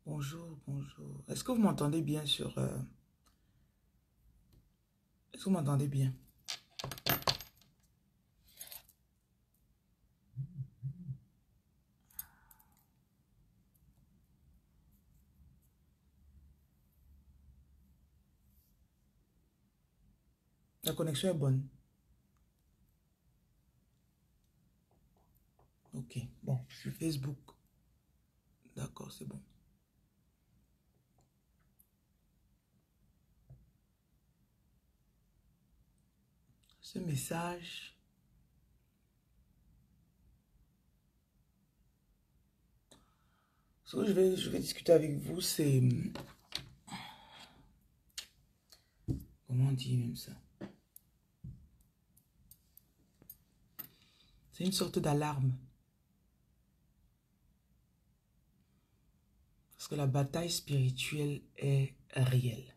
Bonjour, bonjour. Est-ce que vous m'entendez bien sur... Est-ce que vous m'entendez bien? La connexion est bonne. Ok, bon, sur Facebook. D'accord, c'est bon. Ce message... Ce que je vais discuter avec vous, c'est... Comment on dit même ça? C'est une sorte d'alarme. Parce que la bataille spirituelle est réelle.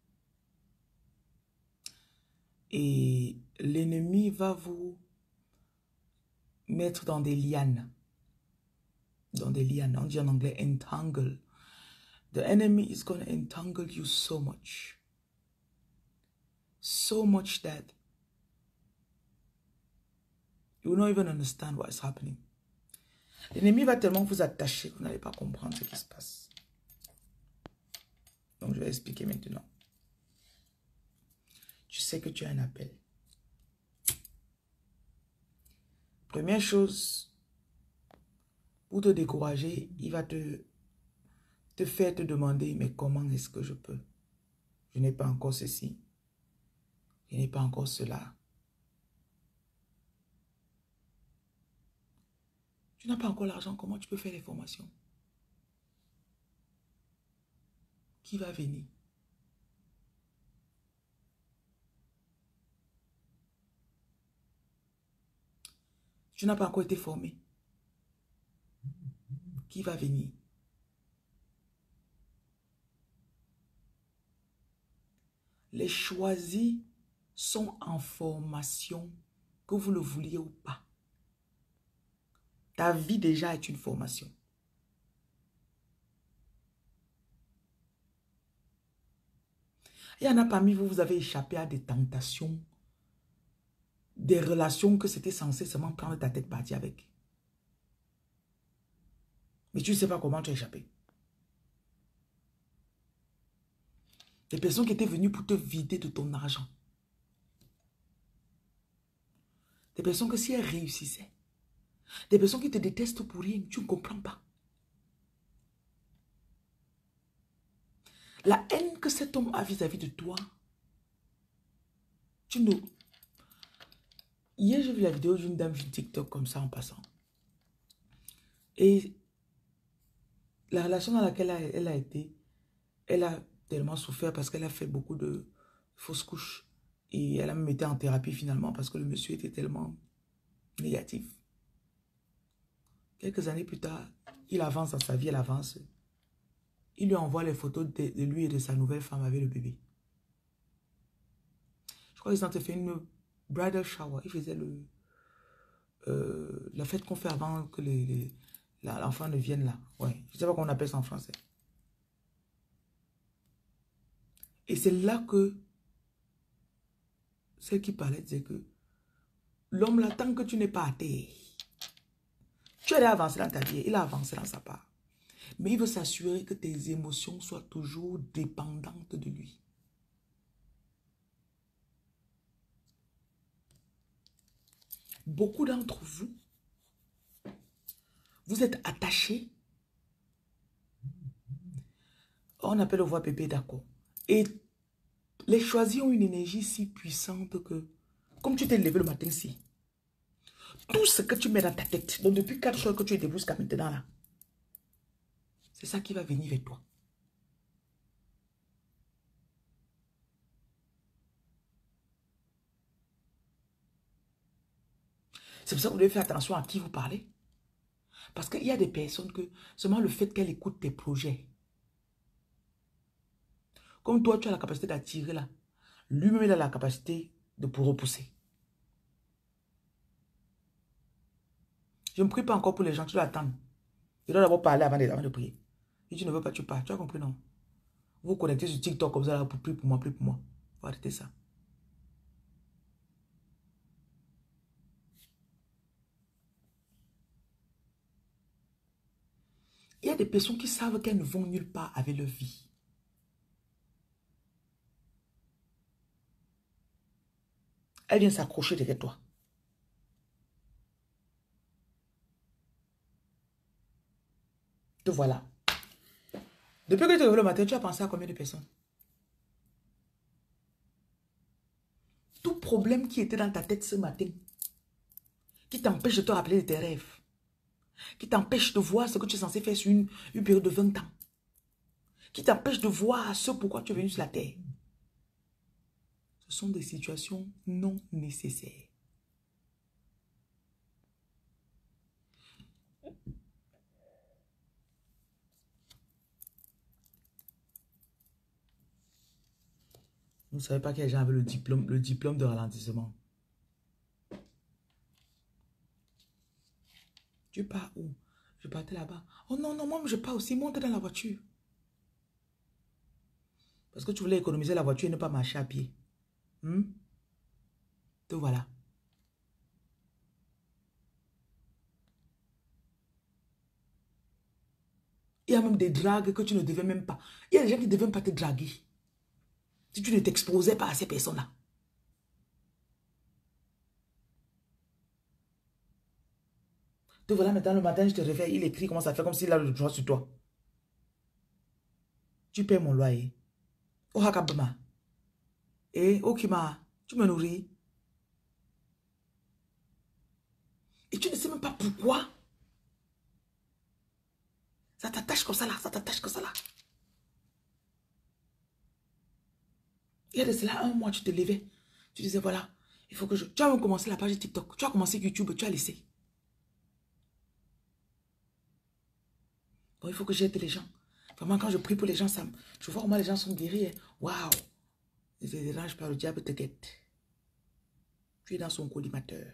Et l'ennemi va vous mettre dans des lianes. Dans des lianes. On dit en anglais entangle. The enemy is going to entangle you so much. So much that you will not even understand what is happening. L'ennemi va tellement vous attacher que vous n'allez pas comprendre ce qui se passe. Donc, je vais expliquer maintenant. Tu sais que tu as un appel. Première chose, pour te décourager, il va te faire te demander, mais comment est-ce que je peux? Je n'ai pas encore ceci. Je n'ai pas encore cela. Tu n'as pas encore l'argent, comment tu peux faire les formations? Qui va venir? Tu n'as pas encore été formé. Qui va venir? Les choisis sont en formation, que vous le vouliez ou pas. Ta vie déjà est une formation. Il y en a parmi vous, vous avez échappé à des tentations, des relations que c'était censé seulement prendre ta tête partie avec. Mais tu ne sais pas comment tu as échappé. Des personnes qui étaient venues pour te vider de ton argent. Des personnes que si elles réussissaient, des personnes qui te détestent pour rien, tu ne comprends pas. La haine que cet homme a vis-à-vis de toi, tu ne... Hier, j'ai vu la vidéo d'une dame sur TikTok comme ça en passant. Et la relation dans laquelle elle a été, elle a tellement souffert parce qu'elle a fait beaucoup de fausses couches. Et elle a même été en thérapie finalement parce que le monsieur était tellement négatif. Quelques années plus tard, il avance dans sa vie, elle avance. Il lui envoie les photos de lui et de sa nouvelle femme avec le bébé. Je crois qu'ils ont fait une bridal shower. Ils faisaient la fête qu'on fait avant que l'enfant ne vienne là. Ouais, je ne sais pas comment on appelle ça en français. Et c'est là que celle qui parlait disait que l'homme là, tant que tu n'es pas à terre, tu allais avancer dans ta vie, il a avancé dans sa part. Mais il veut s'assurer que tes émotions soient toujours dépendantes de lui. Beaucoup d'entre vous, vous êtes attachés. On appelle le voix pépé, d'accord. Et les choisis ont une énergie si puissante que, comme tu t'es levé le matin ici, tout ce que tu mets dans ta tête, donc depuis 4 heures que tu es debout jusqu'à maintenant là, c'est ça qui va venir vers toi. C'est pour ça que vous devez faire attention à qui vous parlez. Parce qu'il y a des personnes que, seulement le fait qu'elles écoutent tes projets, comme toi, tu as la capacité d'attirer là, lui-même il a la capacité de pour repousser. Je ne prie pas encore pour les gens, tu dois attendre. Je dois d'abord parler avant de prier. Si tu ne veux pas, tu pars. Tu as compris, non? Vous connectez sur TikTok comme ça, là, pour plus pour moi, plus pour moi. Faut arrêter ça. Il y a des personnes qui savent qu'elles ne vont nulle part avec leur vie. Elles viennent s'accrocher derrière toi. Te voilà. Depuis que tu te lèves le matin, tu as pensé à combien de personnes? Tout problème qui était dans ta tête ce matin, qui t'empêche de te rappeler de tes rêves, qui t'empêche de voir ce que tu es censé faire sur une période de 20 ans, qui t'empêche de voir ce pourquoi tu es venu sur la terre. Ce sont des situations non nécessaires. Vous ne savez pas quel gens avaient le diplôme de ralentissement. Tu pars où? Je partais là-bas. Oh non, non, moi je pars aussi. Monte dans la voiture. Parce que tu voulais économiser la voiture et ne pas marcher à pied. Te voilà. Il y a même des dragues que tu ne devais même pas. Il y a des gens qui ne devaient même pas te draguer. Si tu ne t'exposais pas à ces personnes-là. Te voilà maintenant le matin, je te réveille, il écrit, commence à faire comme s'il a le droit sur toi. Tu paies mon loyer. Oh Hakabama. Et Okima, tu me nourris. Et tu ne sais même pas pourquoi. Ça t'attache comme ça là, ça t'attache comme ça là. Il y a de cela un mois, tu te levais. Tu disais voilà, il faut que je... Tu as même commencé la page TikTok. Tu as commencé YouTube, tu as laissé. Bon, il faut que j'aide les gens. Vraiment, quand je prie pour les gens, je vois comment les gens sont guéris. Waouh! Les dérange par le diable te guette. Tu es dans son collimateur.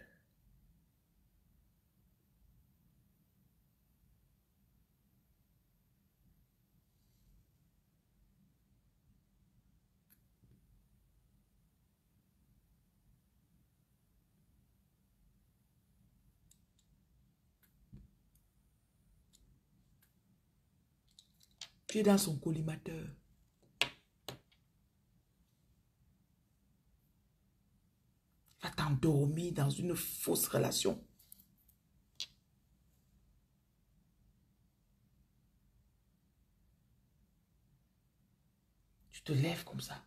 Tu es dans son collimateur. Va t'endormir dans une fausse relation. Tu te lèves comme ça.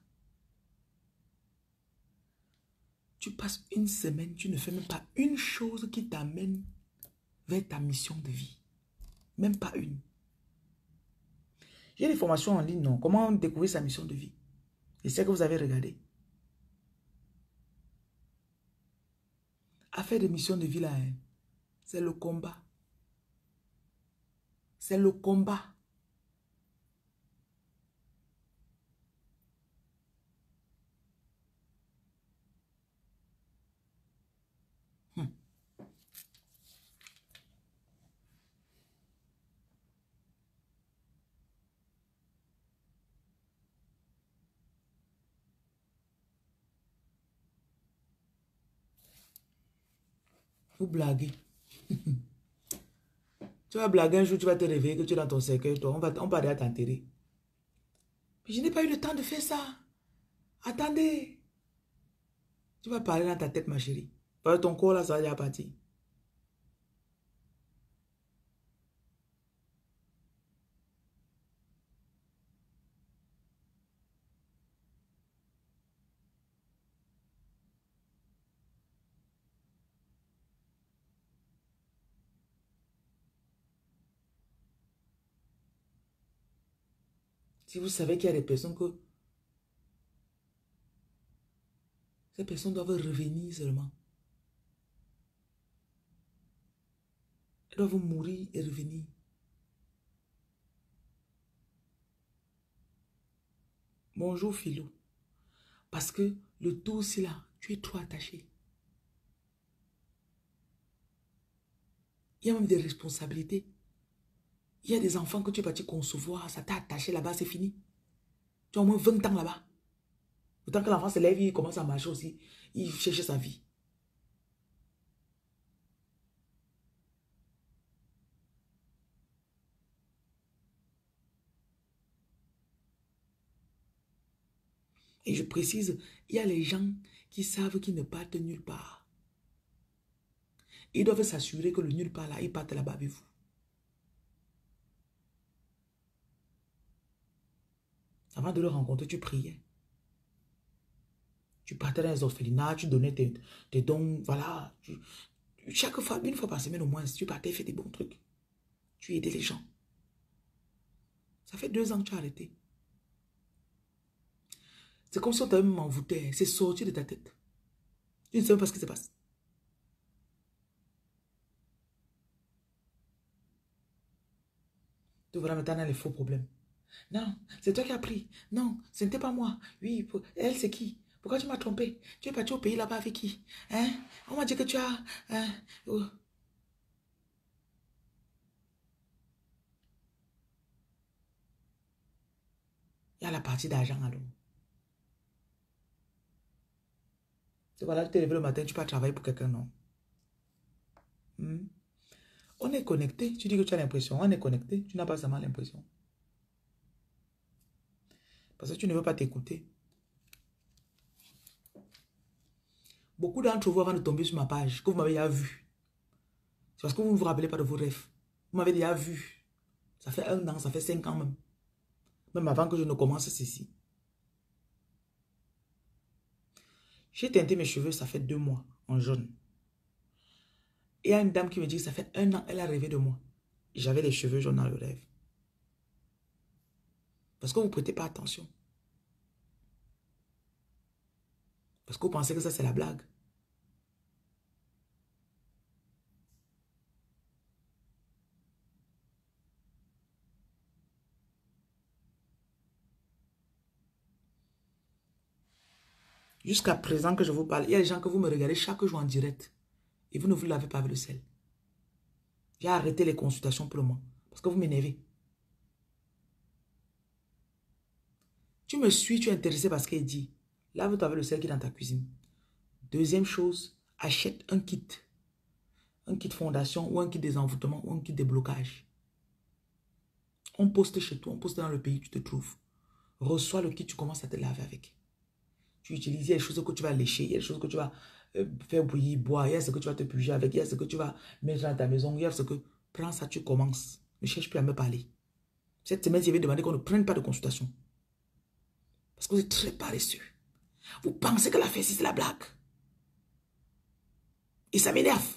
Tu passes une semaine, tu ne fais même pas une chose qui t'amène vers ta mission de vie. Même pas une. J'ai des formations en ligne, non? Comment découvrir sa mission de vie? Je sais que vous avez regardé. À faire des missions de vie là, hein, c'est le combat. C'est le combat. Vous blaguez. Tu vas blaguer un jour, tu vas te réveiller que tu es dans ton cercueil, toi. On va aller t'enterrer. Mais je n'ai pas eu le temps de faire ça. Attendez. Tu vas parler dans ta tête, ma chérie. Parce que ton corps là, ça va déjà partir. Si vous savez qu'il y a des personnes que... Ces personnes doivent revenir seulement. Elles doivent mourir et revenir. Bonjour, Philo. Parce que le tout, c'est là. Tu es trop attaché. Il y a même des responsabilités. Il y a des enfants que tu es parti concevoir, ça t'a attaché là-bas, c'est fini. Tu as au moins 20 ans là-bas. Le temps que l'enfant se lève, il commence à marcher aussi. Il cherche sa vie. Et je précise, il y a les gens qui savent qu'ils ne partent nulle part. Ils doivent s'assurer que le nulle part là, ils partent là-bas avec vous. Avant de le rencontrer, tu priais. Tu partais dans les orphelinats, tu donnais tes dons, voilà. Chaque fois, une fois par semaine au moins, si tu partais, fais des bons trucs. Tu aidais les gens. Ça fait 2 ans que tu as arrêté. C'est comme si on t'avait même envoûté. C'est sorti de ta tête. Tu ne sais même pas ce qui se passe. Tu voilà maintenant dans les faux problèmes. Non, c'est toi qui as pris. Non, ce n'était pas moi. Oui, elle, c'est qui? Pourquoi tu m'as trompé? Tu es parti au pays là-bas avec qui? Hein? On m'a dit que tu as... Hein? Oh. Il y a la partie d'argent alors. Tu voilà, tu te lèves le matin, tu peux travailler pour quelqu'un, non? Hmm? On est connecté. Tu dis que tu as l'impression. On est connecté. Tu n'as pas seulement l'impression. Parce que tu ne veux pas t'écouter. Beaucoup d'entre vous, avant de tomber sur ma page, que vous m'avez déjà vu. C'est parce que vous ne vous rappelez pas de vos rêves. Vous m'avez déjà vu. Ça fait 1 an, ça fait 5 ans même. Même avant que je ne commence ceci. J'ai teinté mes cheveux, ça fait 2 mois, en jaune. Et il y a une dame qui me dit que ça fait 1 an, elle a rêvé de moi. J'avais les cheveux jaunes dans le rêve. Parce que vous ne prêtez pas attention. Parce que vous pensez que ça, c'est la blague. Jusqu'à présent que je vous parle, il y a des gens que vous me regardez chaque jour en direct. Et vous ne vous lavez pas avec le sel. J'ai arrêté les consultations pour le moment. Parce que vous m'énervez. Tu me suis, tu es intéressé par ce qu'elle dit. Lave-toi avec le sel qui est dans ta cuisine. Deuxième chose, achète un kit. Un kit fondation ou un kit désenvoûtement ou un kit déblocage. On poste chez toi, on poste dans le pays où tu te trouves. Reçois le kit, tu commences à te laver avec. Tu utilises, il y a des choses que tu vas lécher, il y a des choses que tu vas faire bouillir, boire, il y a ce que tu vas te purger avec, il y a ce que tu vas mettre dans ta maison, il y a ce que... Prends ça, tu commences. Ne cherche plus à me parler. Cette semaine, je vais demander qu'on ne prenne pas de consultation. Parce que vous êtes très paresseux. Vous pensez que la fesse, c'est la blague. Et ça m'énerve.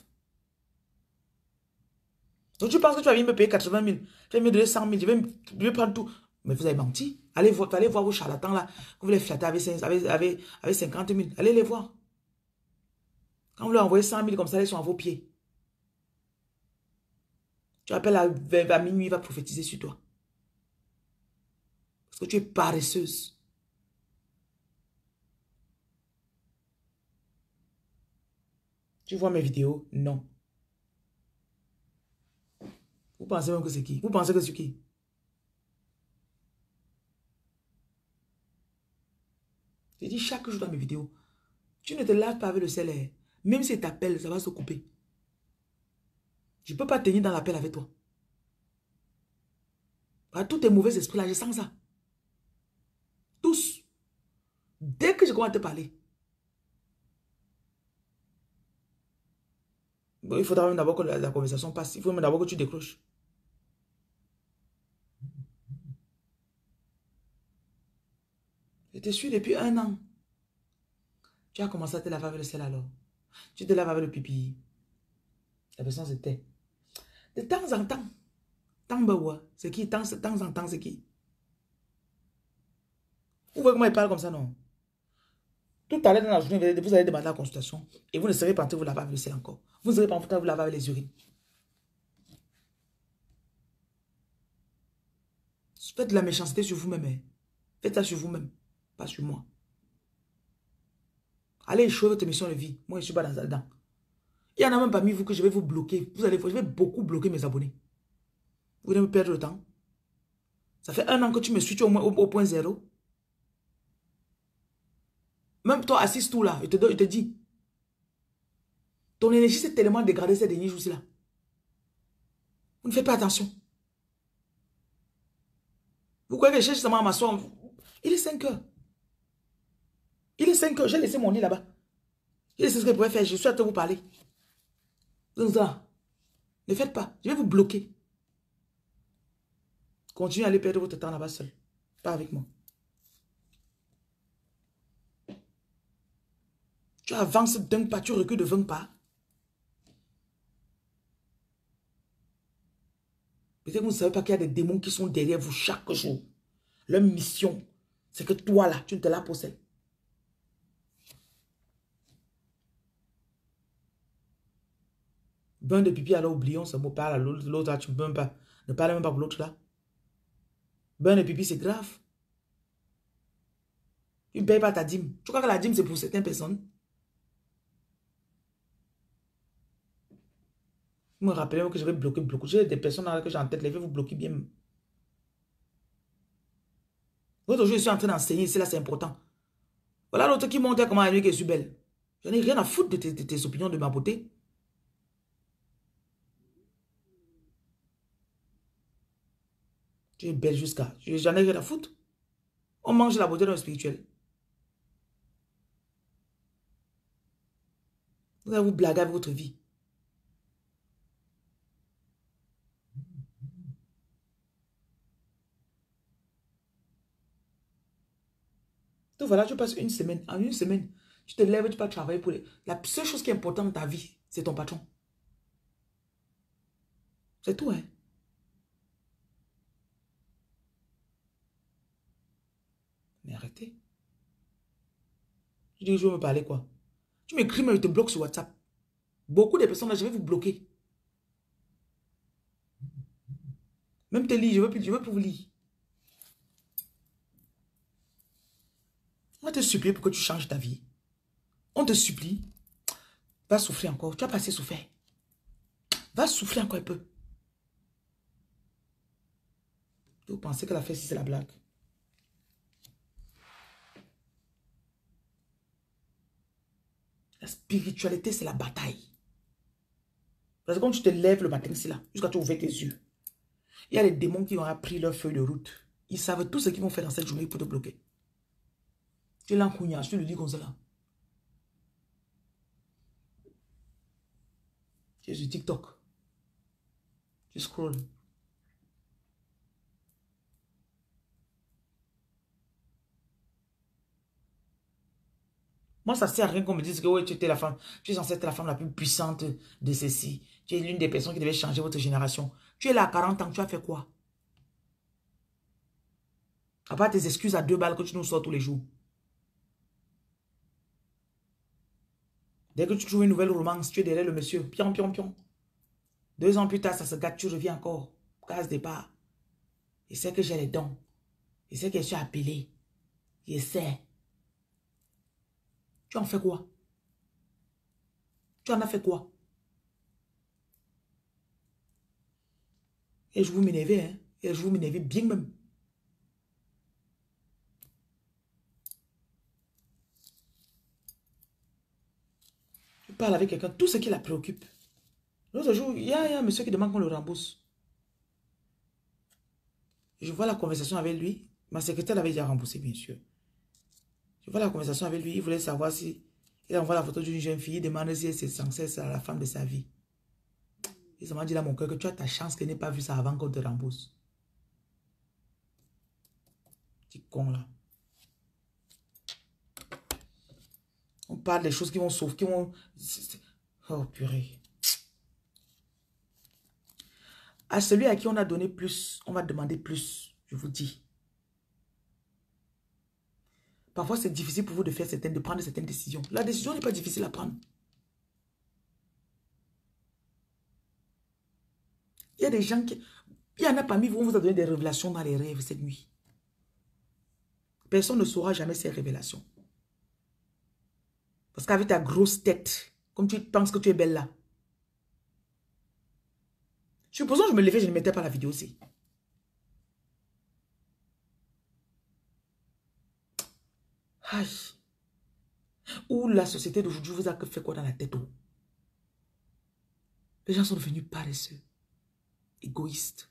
Donc tu penses que tu vas venir me payer 80 000, tu vas me donner 100 000, je vais prendre tout. Mais vous avez menti. Allez voir vos charlatans là, que vous les flattez avec 50 000. Allez les voir. Quand vous leur envoyez 100 000 comme ça, ils sont à vos pieds. Tu appelles à minuit, il va prophétiser sur toi. Parce que tu es paresseuse. Tu vois mes vidéos? Non. Vous pensez même que c'est qui? Vous pensez que c'est qui? Je dis chaque jour dans mes vidéos, tu ne te laves pas avec le sel. Même si tu appelles, ça va se couper. Je ne peux pas tenir dans l'appel avec toi. Tous tes mauvais esprits là, je sens ça. Tous. Dès que je commence à te parler. Bon, il faudra même d'abord que la conversation passe. Il faut même d'abord que tu décroches. Je te suis depuis 1 an. Tu as commencé à te laver avec le sel alors. Tu te laves avec le pipi. La personne se tait. De temps en temps. Tambawa, c'est qui? De temps en temps, c'est qui? Vous voyez comment il parle comme ça, non? Tout à l'heure dans la journée, vous allez demander la consultation. Et vous ne serez pas en train de vous laver avec le sel encore. Vous ne serez pas en train de vous laver avec les urines. Faites de la méchanceté sur vous-même. Hein. Faites ça sur vous-même. Pas sur moi. Allez échouer votre mission de vie. Moi, je ne suis pas dedans. Il y en a même parmi vous que je vais vous bloquer. Vous allez voir, je vais beaucoup bloquer mes abonnés. Vous voulez me perdre le temps? Ça fait 1 an que tu me suis, tu es au moins au point zéro. Même toi, assise tout là, il te dit. Ton énergie s'est tellement dégradée ces derniers jours-ci là. Vous ne faites pas attention. Vous croyez que je cherche seulement à m'asseoir? Il est 5 heures. Il est 5 heures. J'ai laissé mon lit là-bas. Il sait ce que je pourrais faire. Je suis à te vous parler. Donc ça, ne faites pas. Je vais vous bloquer. Continuez à aller perdre votre temps là-bas seul. Pas avec moi. Tu avances d'un pas, tu recules de 20 pas. Peut-être que vous ne savez pas qu'il y a des démons qui sont derrière vous chaque jour. Leur mission, c'est que toi là, tu ne te la possèdes. Bain de pipi, alors oublions ce mot. Parle à l'autre là, tu ne peux même pas. Ne parle même pas pour l'autre là. Bain de pipi, c'est grave. Tu ne payes pas ta dîme. Tu crois que la dîme, c'est pour certaines personnes? Vous me rappelez que je vais bloquer. J'ai des personnes là que j'ai en tête. Je vais vous bloquer bien. L'autre jour, je suis en train d'enseigner. Ici, là, c'est important. Voilà l'autre qui montre comment elle est que je suis belle. Je n'ai rien à foutre de tes opinions, de ma beauté. Tu es belle jusqu'à... J'en ai rien à foutre. On mange la beauté dans le spirituel. Vous allez vous blaguer avec votre vie. Donc voilà, tu passes une semaine. En une semaine, tu te lèves, tu vas travailler pour les... La seule chose qui est importante dans ta vie, c'est ton patron. C'est tout, hein. Mais arrêtez. Je dis, je veux me parler quoi? Tu m'écris, mais je te bloque sur WhatsApp. Beaucoup de personnes là, je vais vous bloquer. Même tes livres, je veux plus vous lire. On va te supplier pour que tu changes ta vie. On te supplie. Va souffrir encore. Tu as pas assez souffert. Va souffrir encore un peu. Vous pensez que la fête, c'est la blague. La spiritualité, c'est la bataille. Parce que quand tu te lèves le matin, c'est là, jusqu'à tu ouvres tes yeux. Il y a les démons qui ont appris leur feuille de route. Ils savent tout ce qu'ils vont faire dans cette journée pour te bloquer. Tu es là en couignage, tu le dis comme ça là. Tu es sur TikTok. Tu scrolls. Moi, ça ne sert à rien qu'on me dise que ouais, tu étais la femme, tu es censée être la femme la plus puissante de ceci. Tu es l'une des personnes qui devait changer votre génération. Tu es là à 40 ans, tu as fait quoi? À part tes excuses à 2 balles que tu nous sors tous les jours. Dès que tu trouves une nouvelle romance, tu es derrière le monsieur. Pion, pion, pion. 2 ans plus tard, ça se gâte, tu reviens encore. Case départ. Il sait que j'ai les dons. Il sait que je suis appelé. Il sait. Tu en fais quoi? Tu en as fait quoi? Et je vous m'énervais, hein? Et je vous m'énervais bien même. Je parle avec quelqu'un, tout ce qui la préoccupe. L'autre jour, il y a un monsieur qui demande qu'on le rembourse. Je vois la conversation avec lui. Ma secrétaire l'avait déjà remboursé, bien sûr. Je vois la conversation avec lui. Il voulait savoir si... Il envoie la photo d'une jeune fille. Il demande si c'est censé être la femme de sa vie. Et ça m'a dit dans mon cœur que tu as ta chance qu'elle n'ait pas vu ça avant qu'on te rembourse. Petit con là. On parle des choses qui vont sauver, qui vont... Oh purée. À celui à qui on a donné plus, on va demander plus, je vous dis. Parfois, c'est difficile pour vous de prendre certaines décisions. La décision n'est pas difficile à prendre. Il y a des gens qui... Il y en a parmi vous, on vous a donné des révélations dans les rêves cette nuit. Personne ne saura jamais ces révélations. Parce qu'avec ta grosse tête, comme tu penses que tu es belle là, Supposons que je me levais, je ne mettais pas la vidéo aussi. Aïe. Ou la société d'aujourd'hui vous a fait quoi dans la tête? Oh? Les gens sont devenus paresseux, égoïstes.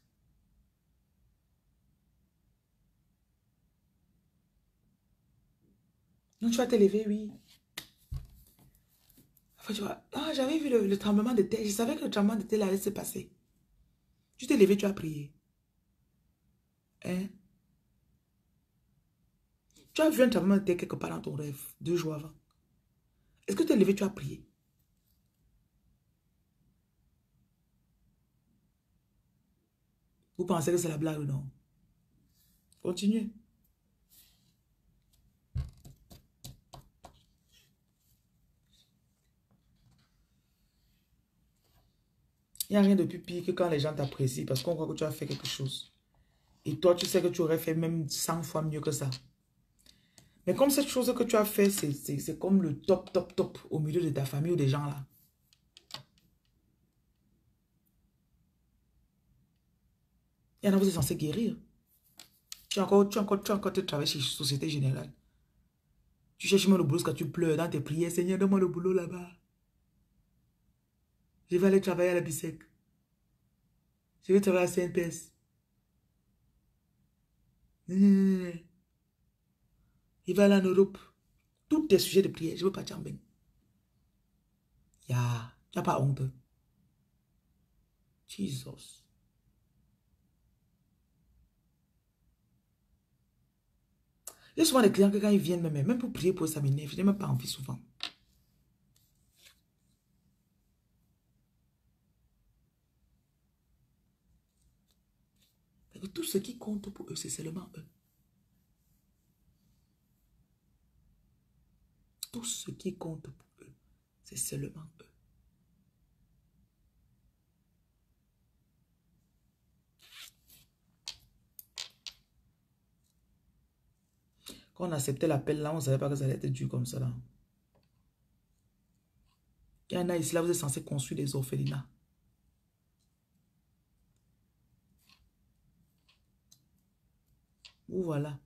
Donc tu vas te lever, oui. Enfin, tu vois, ah, j'avais vu le tremblement de terre. Je savais que le tremblement de terre allait se passer. Tu t'es levé, tu as prié. Hein? Tu as vu un tremblement de terre quelque part dans ton rêve, 2 jours avant. Est-ce que tu t'es levé, tu as prié? Vous pensez que c'est la blague ou non? Continuez. Il n'y a rien de plus pire que quand les gens t'apprécient parce qu'on croit que tu as fait quelque chose. Et toi, tu sais que tu aurais fait même 100 fois mieux que ça. Mais comme cette chose que tu as fait, c'est comme le top, top, top au milieu de ta famille ou des gens là. Il y en a, vous êtes censé guérir. Tu as encore te travailles chez Société Générale. Tu cherches même le boulot quand tu pleures dans tes prières. Seigneur, donne-moi le boulot là-bas. Je vais aller travailler à la BICEC. Je vais travailler à CNPS. Il va aller en Europe. Tous tes sujets de prière. Je veux partir en bain. Tu n'as pas honte. Jesus. Il y a souvent des clients que quand ils viennent, même pour prier pour eux, ça m'énerve. Je n'ai même pas envie souvent. Parce que tout ce qui compte pour eux, c'est seulement eux. Tout ce qui compte pour eux, c'est seulement eux. Quand on acceptait l'appel là, on ne savait pas que ça allait être dur comme ça là. Il y en a ici là, vous êtes censé construire des orphelinats. Ou voilà.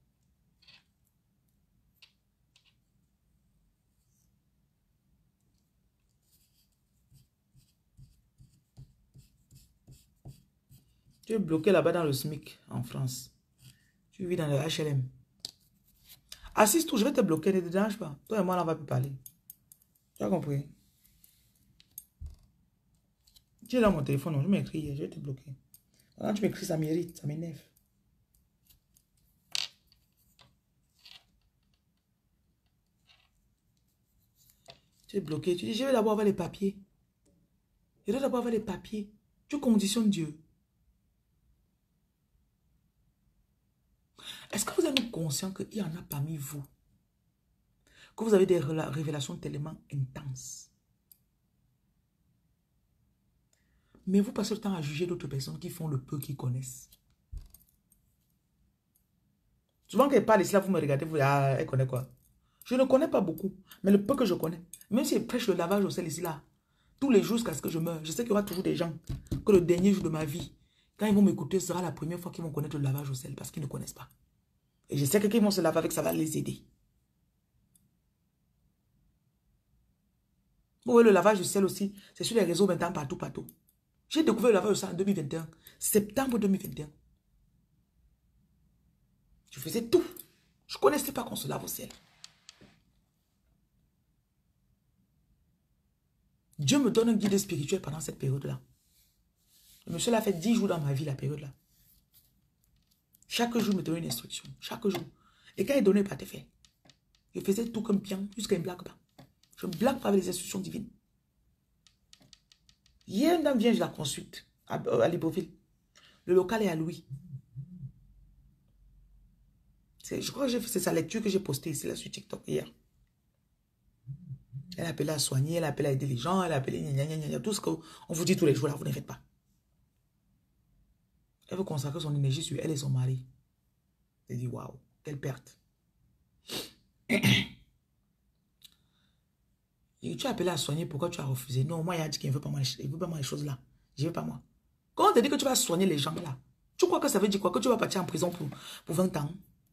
Tu es bloqué là-bas dans le SMIC en France. Tu vis dans le HLM. Assiste-toi, je vais te bloquer, ne te dérange pas. Toi et moi, là, on va plus parler. Tu as compris? Tu es dans mon téléphone, non, je m'écris, je vais te bloquer. Quand tu m'écris, ça m'irrite, ça m'énerve. Tu es bloqué, tu dis, je vais d'abord avoir les papiers. Je dois d'abord avoir les papiers. Tu conditionnes Dieu. Est-ce que vous êtes conscient qu'il y en a parmi vous, que vous avez des révélations tellement intenses? Mais vous passez le temps à juger d'autres personnes qui font le peu qu'ils connaissent. Souvent, quand elle parle ici, là, vous me regardez, vous dites, ah, elle connaît quoi? Je ne connais pas beaucoup, mais le peu que je connais, même si elle prêche le lavage au sel ici, là, tous les jours jusqu'à ce que je meure, je sais qu'il y aura toujours des gens que le dernier jour de ma vie, quand ils vont m'écouter, ce sera la première fois qu'ils vont connaître le lavage au sel parce qu'ils ne connaissent pas. Et je sais que quand ils vont se laver avec, ça va les aider. Vous voyez, le lavage du sel aussi, c'est sur les réseaux maintenant, partout, partout. J'ai découvert le lavage du sel en 2021, septembre 2021. Je faisais tout. Je ne connaissais pas qu'on se lave au sel. Dieu me donne un guide spirituel pendant cette période-là. Le monsieur l'a fait 10 jours dans ma vie, la période-là. Chaque jour, il me donnait une instruction. Chaque jour. Et quand il donnait, pas te faire. Je faisais tout comme bien, jusqu'à une blague pas. Je ne blague pas avec les instructions divines. Hier, une dame vient, je la consulte à Libreville. Le local est à Louis. Je crois que c'est sa lecture que j'ai postée ici là, sur TikTok hier. Elle a appelé à soigner, elle a appelé à aider les gens, elle a appelé gna, gna, gna, gna, tout ce qu'on vous dit tous les jours là, vous ne faites pas. Elle veut consacrer son énergie sur elle et son mari. Elle dit waouh, quelle perte. Et tu as appelé à soigner, pourquoi tu as refusé? Non, moi il a dit qu'il ne veut pas moi, il veut pas moi les choses là. Je ne veux pas moi. Quand on te dit que tu vas soigner les gens là, tu crois que ça veut dire quoi? Que tu vas partir en prison pour 20 ans?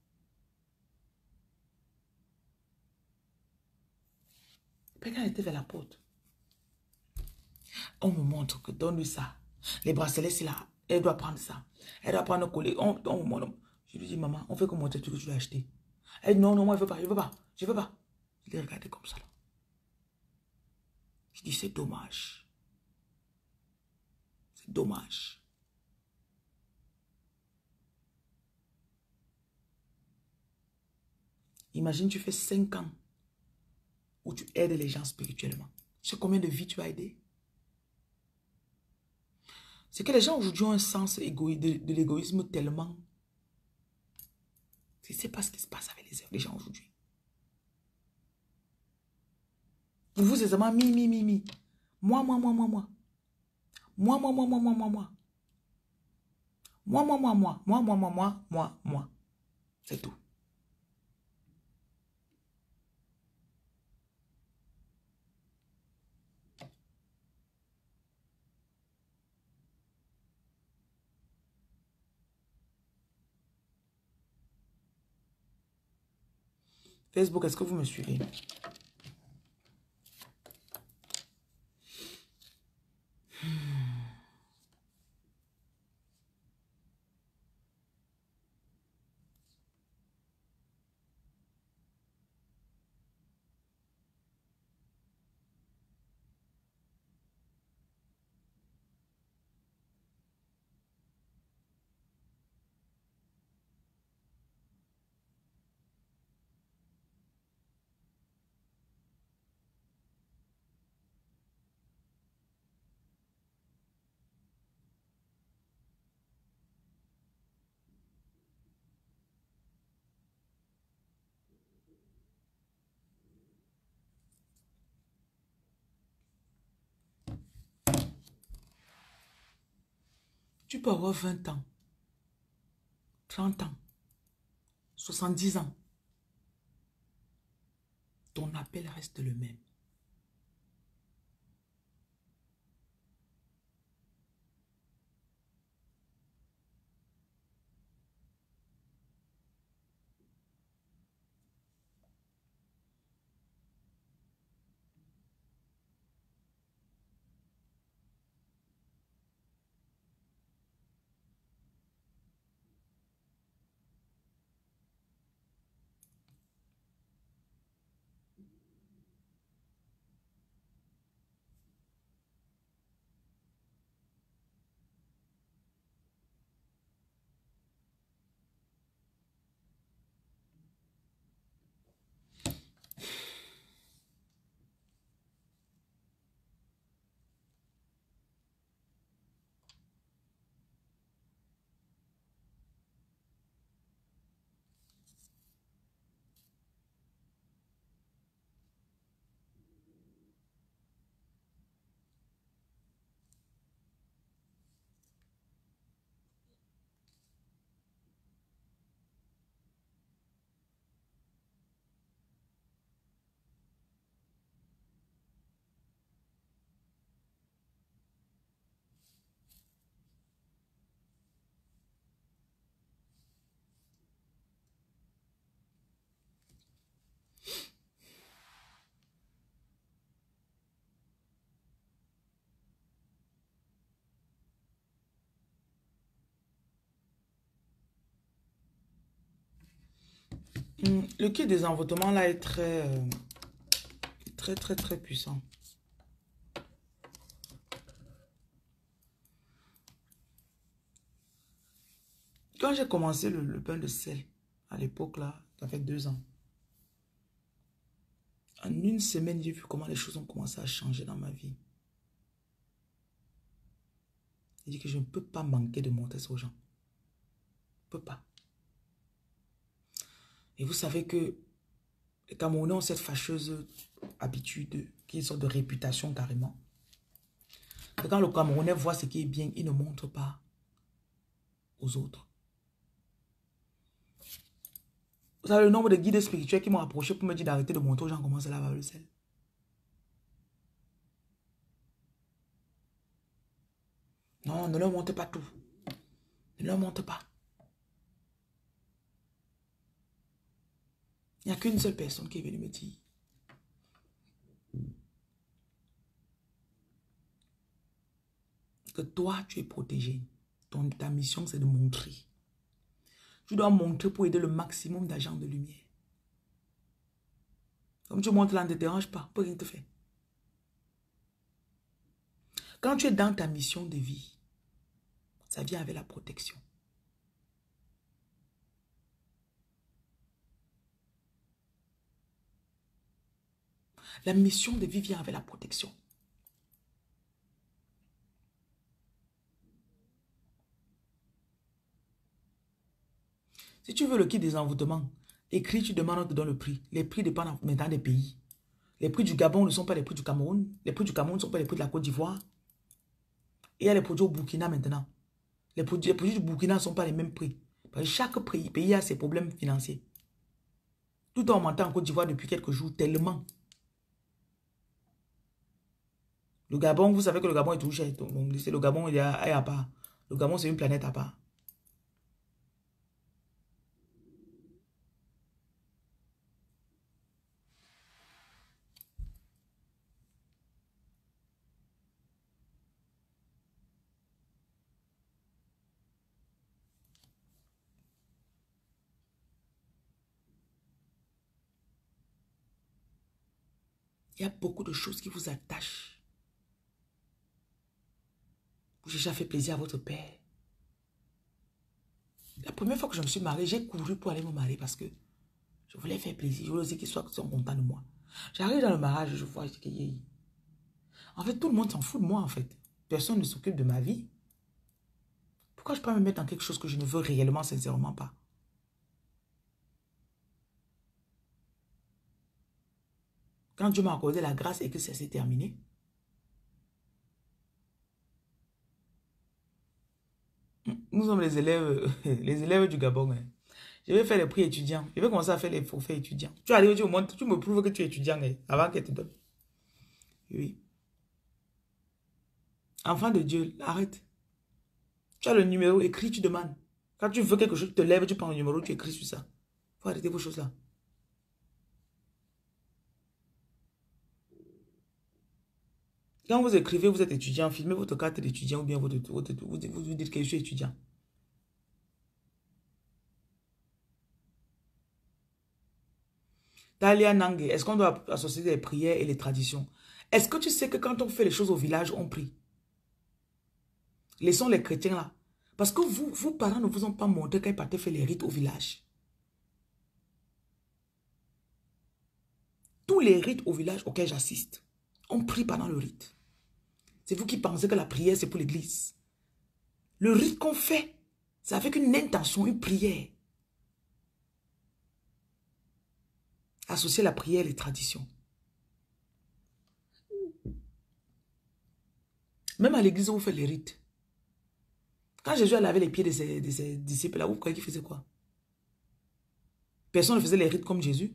Quelqu'un était vers la porte. On me montre que donne-lui ça. Les bracelets, c'est là. Elle doit prendre ça. Elle doit prendre le collier. On me montre. Je lui dis, maman, on fait comment tu que tu l'as acheté? Elle dit, non, non, moi, je ne veux pas, je ne veux pas, je ne veux pas. Je l'ai regardé comme ça. Là. Je dis, c'est dommage. C'est dommage. Imagine, tu fais 5 ans où tu aides les gens spirituellement. Tu sais combien de vies tu as aidé? C'est que les gens aujourd'hui ont un sens de l'égoïsme tellement. Je ne sais pas ce qui se passe avec les gens aujourd'hui. Pour vous, c'est seulement mi. Moi. Moi. C'est tout. Facebook, est-ce que vous me suivez? Tu peux avoir 20 ans, 30 ans, 70 ans. Ton appel reste le même. Le kit des envoûtements là est très puissant. Quand j'ai commencé le pain de sel, à l'époque là, ça fait 2 ans. En une semaine, j'ai vu comment les choses ont commencé à changer dans ma vie. J'ai dit que je ne peux pas manquer de montrer ça aux gens. Je ne peux pas. Et vous savez que les Camerounais ont cette fâcheuse habitude, qui est une sorte de réputation carrément. Que quand le Camerounais voit ce qui est bien, il ne montre pas aux autres. Vous savez le nombre de guides spirituels qui m'ont approché pour me dire d'arrêter de montrer aux gens comment se laver le sel. Non, ne leur montre pas tout. Ne leur montre pas. Il n'y a qu'une seule personne qui est venue me dire que toi, tu es protégé. Ta mission, c'est de montrer. Tu dois montrer pour aider le maximum d'agents de lumière. Comme tu montres là, ne te dérange pas. Pour rien te faire. Quand tu es dans ta mission de vie, ça vient avec la protection. La mission de vie vient avec la protection. Si tu veux le kit des envoûtements, écris, tu demandes, on te donne le prix. Les prix dépendent maintenant des pays. Les prix du Gabon ne sont pas les prix du Cameroun. Les prix du Cameroun ne sont pas les prix de la Côte d'Ivoire. Et il y a les produits au Burkina maintenant. Les produits du Burkina ne sont pas les mêmes prix. Parce que chaque pays a ses problèmes financiers. Tout en montant en Côte d'Ivoire depuis quelques jours, tellement. Le Gabon, vous savez que le Gabon est tout cher. Donc, le Gabon, il est à part. Le Gabon, c'est une planète à part. Il y a beaucoup de choses qui vous attachent. J'ai déjà fait plaisir à votre père. La première fois que je me suis mariée, j'ai couru pour aller me marier parce que je voulais faire plaisir. Je voulais aussi qu'ils soient contents de moi. J'arrive dans le mariage, je vois que... En fait, tout le monde s'en fout de moi, en fait. Personne ne s'occupe de ma vie. Pourquoi je peux me mettre dans quelque chose que je ne veux réellement, sincèrement pas? Quand Dieu m'a accordé la grâce et que ça s'est terminé, nous sommes les élèves du Gabon. Hein. Je vais faire les prix étudiants. Je vais commencer à faire les forfaits étudiants. Tu arrives, tu me prouves que tu es étudiant hein, avant qu'elle te donne. Oui. Enfant de Dieu, arrête. Tu as le numéro, écris, tu demandes. Quand tu veux quelque chose, tu te lèves, tu prends le numéro, tu écris sur ça. Il faut arrêter vos choses-là. Quand vous écrivez, vous êtes étudiant, filmez votre carte d'étudiant ou bien vous dites que je suis étudiant. Talia Nangue, est-ce qu'on doit associer les prières et les traditions? Est-ce que tu sais que quand on fait les choses au village, on prie? Laissons les chrétiens là. Parce que vos parents ne vous ont pas montré qu'ils partaient faire les rites au village. Tous les rites au village auxquels j'assiste, on prie pendant le rite. C'est vous qui pensez que la prière, c'est pour l'église. Le rite qu'on fait, c'est avec une intention, une prière. Associer la prière et les traditions. Même à l'église où vous faites les rites. Quand Jésus a lavé les pieds de ses disciples, là, vous croyez qu'il faisait quoi? Personne ne faisait les rites comme Jésus.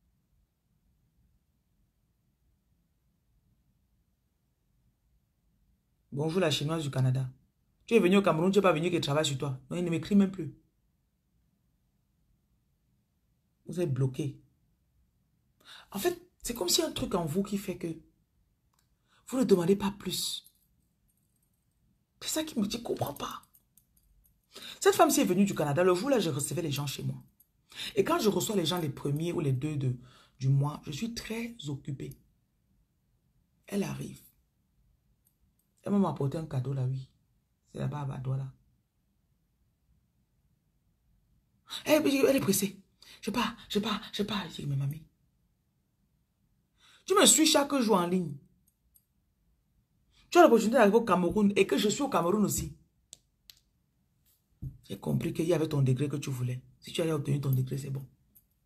Bonjour la chinoise du Canada. Tu es venu au Cameroun, tu n'es pas venu qu'il travaille sur toi. Non, il ne m'écrit même plus. Vous êtes bloqué. En fait, c'est comme si un truc en vous qui fait que vous ne demandez pas plus. C'est ça qui me dit, je ne comprends pas. Cette femme-ci est venue du Canada. Le jour-là, je recevais les gens chez moi. Et quand je reçois les gens les premiers ou les deux du mois, je suis très occupée. Elle arrive. Elle m'a apporté un cadeau là, oui. C'est là-bas à Badois là. Elle est pressée. Je pars. Je dis, mais mamie. Tu me suis chaque jour en ligne. Tu as l'opportunité d'arriver au Cameroun et que je suis au Cameroun aussi. J'ai compris qu'il y avait ton degré que tu voulais. Si tu allais obtenir ton degré, c'est bon.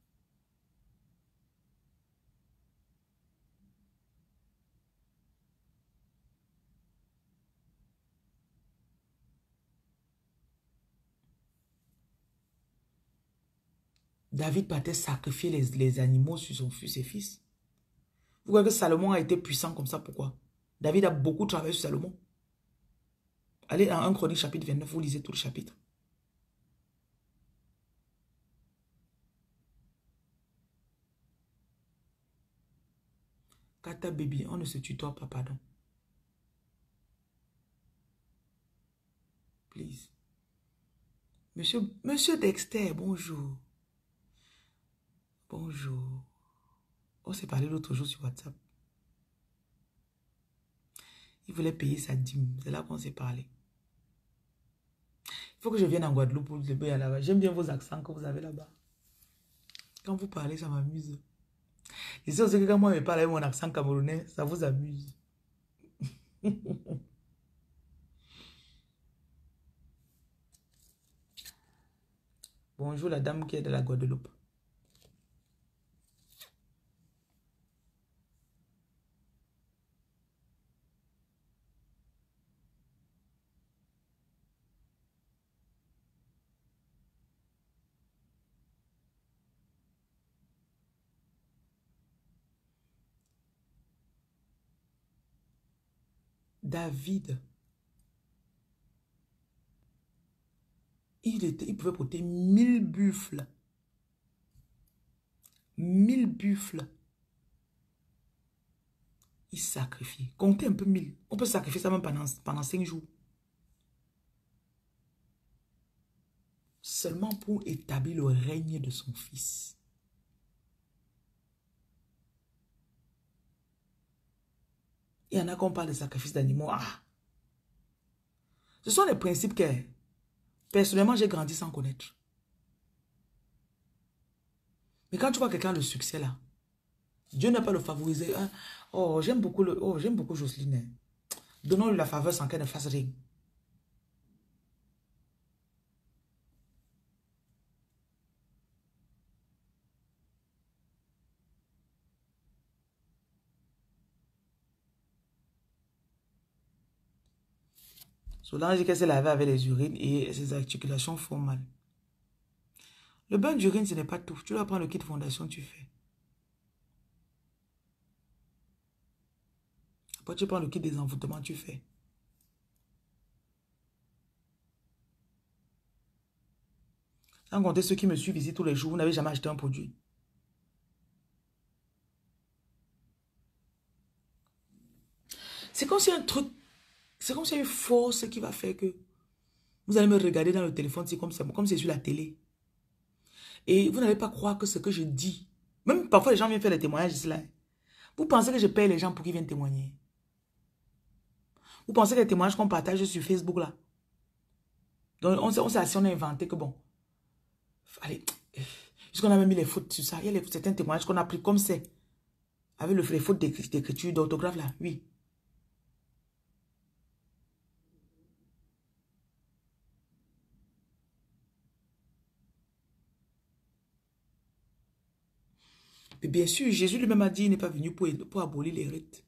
David partait sacrifier les animaux sur son fils et fils. Vous voyez que Salomon a été puissant comme ça, pourquoi? David a beaucoup travaillé sur Salomon. Allez en 1 Chronique chapitre 29, vous lisez tout le chapitre. Kata baby, on ne se tutoie pas, pardon. Please. Monsieur Dexter, bonjour. Bonjour. On s'est parlé l'autre jour sur WhatsApp. Il voulait payer sa dîme. C'est là qu'on s'est parlé. Il faut que je vienne en Guadeloupe pour le payer là-bas. J'aime bien vos accents que vous avez là-bas. Quand vous parlez, ça m'amuse. Et c'est aussi que quand moi je parle avec mon accent camerounais, ça vous amuse. Bonjour la dame qui est de la Guadeloupe. David. Il pouvait porter 1000 buffles. 1000 buffles. Il sacrifie. Comptez un peu 1000. On peut sacrifier ça même pendant 5 jours. Seulement pour établir le règne de son fils. Il y en a qu'on parle de sacrifice d'animaux. Ah! Ce sont les principes que, personnellement, j'ai grandi sans connaître. Mais quand tu vois quelqu'un le succès là, Dieu n'a pas le favorisé. Hein? Oh, j'aime beaucoup Jocelyne. Donnons-lui la faveur sans qu'elle ne fasse rien. Solange dit qu'elle s'est lavée avec les urines et ses articulations font mal. Le bain d'urine, ce n'est pas tout. Tu dois prendre le kit fondation, tu fais. Après, tu prends le kit des envoûtements, tu fais. Sans compter ceux qui me suivent ici tous les jours, vous n'avez jamais acheté un produit. C'est comme si un truc, c'est comme si une force qui va faire que vous allez me regarder dans le téléphone, c'est comme c'est sur la télé. Et vous n'allez pas croire que ce que je dis, même parfois les gens viennent faire les témoignages ici là. Vous pensez que je paye les gens pour qu'ils viennent témoigner? Vous pensez que les témoignages qu'on partage sur Facebook là? Donc on s'est assis, on a inventé que bon, allez, puisqu'on a même mis les fautes sur ça, il y a certains témoignages qu'on a pris comme c'est, avec les fautes d'écriture, d'orthographe là, oui. Mais bien sûr, Jésus lui-même a dit, il n'est pas venu pour abolir les rites.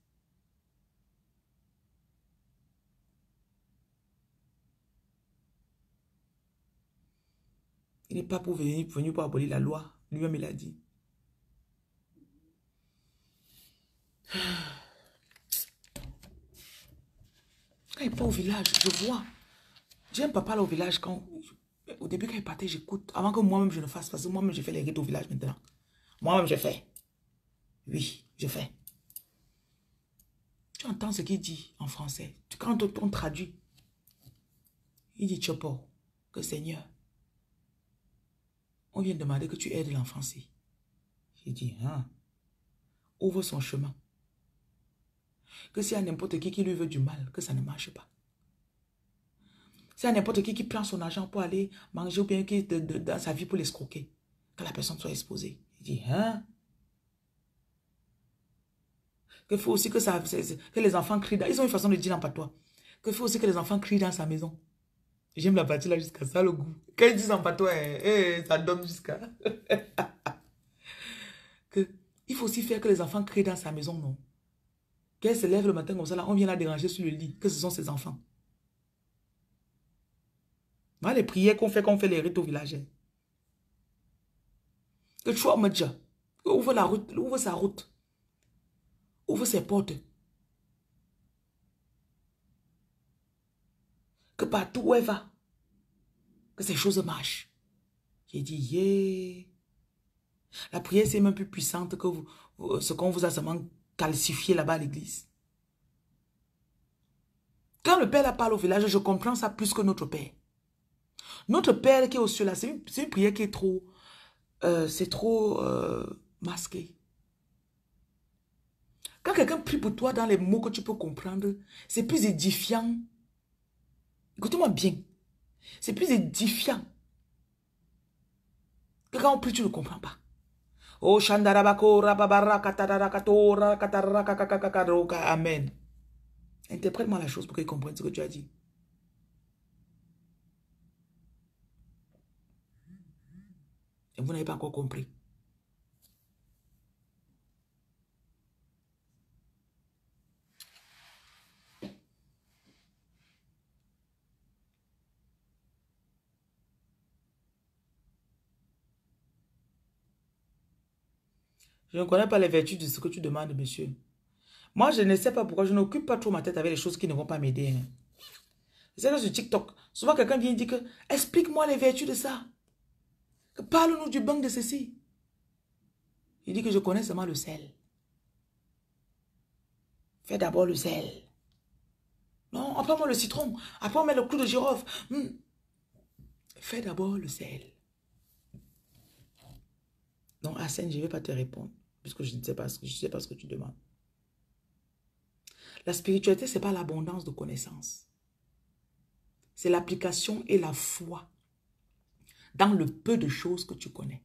Il n'est pas venu pour abolir la loi. Lui-même, il a dit. Quand il part au village, je vois. J'ai un papa là au village. Au début, quand il partait, j'écoute. Avant que moi-même je ne fasse. Parce que moi-même, je fais les rites au village maintenant. Moi-même, je fais. Oui, je fais. Tu entends ce qu'il dit en français. Quand on traduit, il dit Chopo, que Seigneur, on vient demander que tu aides l'enfant-ci. J'ai dit, hein, ouvre son chemin. Que s'il y a n'importe qui lui veut du mal, que ça ne marche pas. S'il y a n'importe qui prend son argent pour aller manger ou bien qui est dans sa vie pour l'escroquer, que la personne soit exposée. Il dit, hein? Qu'il faut aussi que les enfants crient. Ils ont une façon de dire en patois. Qu'il faut aussi que les enfants crient dans sa maison. J'aime la partie là jusqu'à ça, le goût. Quand ils disent en patois, ça donne jusqu'à... Il faut aussi faire que les enfants crient dans sa maison, non? Qu'elle se lève le matin comme ça, là, on vient la déranger sur le lit, que ce sont ses enfants. Voilà les prières qu'on fait les rites au village. Que tu me dis, ouvre la route, ouvre sa route, ouvre ses portes. que partout où elle va, que ces choses marchent. J'ai dit, yeah. La prière, c'est même plus puissante que ce qu'on vous a seulement calcifié là-bas à l'église. Quand le Père la parle au village, je comprends ça plus que notre Père. Notre Père qui est au ciel là, c'est une prière qui est trop, c'est trop masqué. Quand quelqu'un prie pour toi dans les mots que tu peux comprendre, c'est plus édifiant. Écoutez-moi bien. C'est plus édifiant que quand on prie, tu ne comprends pas. Oh, Shandarabako, Rababara, Katarakatora, Katarakakakakaroka, Amen. Interprète-moi la chose pour qu'ils comprennent ce que tu as dit. Et vous n'avez pas encore compris. Je ne connais pas les vertus de ce que tu demandes, monsieur. Moi, je ne sais pas pourquoi je n'occupe pas trop ma tête avec les choses qui ne vont pas m'aider. Hein. C'est que sur TikTok, souvent quelqu'un vient dire que explique-moi les vertus de ça. Parle-nous du banc de ceci. Il dit que je connais seulement le sel. Fais d'abord le sel. Non, après moi le citron. Après on met le clou de girofle. Fais d'abord le sel. Non, Arsène, je ne vais pas te répondre. Puisque je ne sais pas ce que tu demandes. La spiritualité, ce n'est pas l'abondance de connaissances. C'est l'application et la foi dans le peu de choses que tu connais.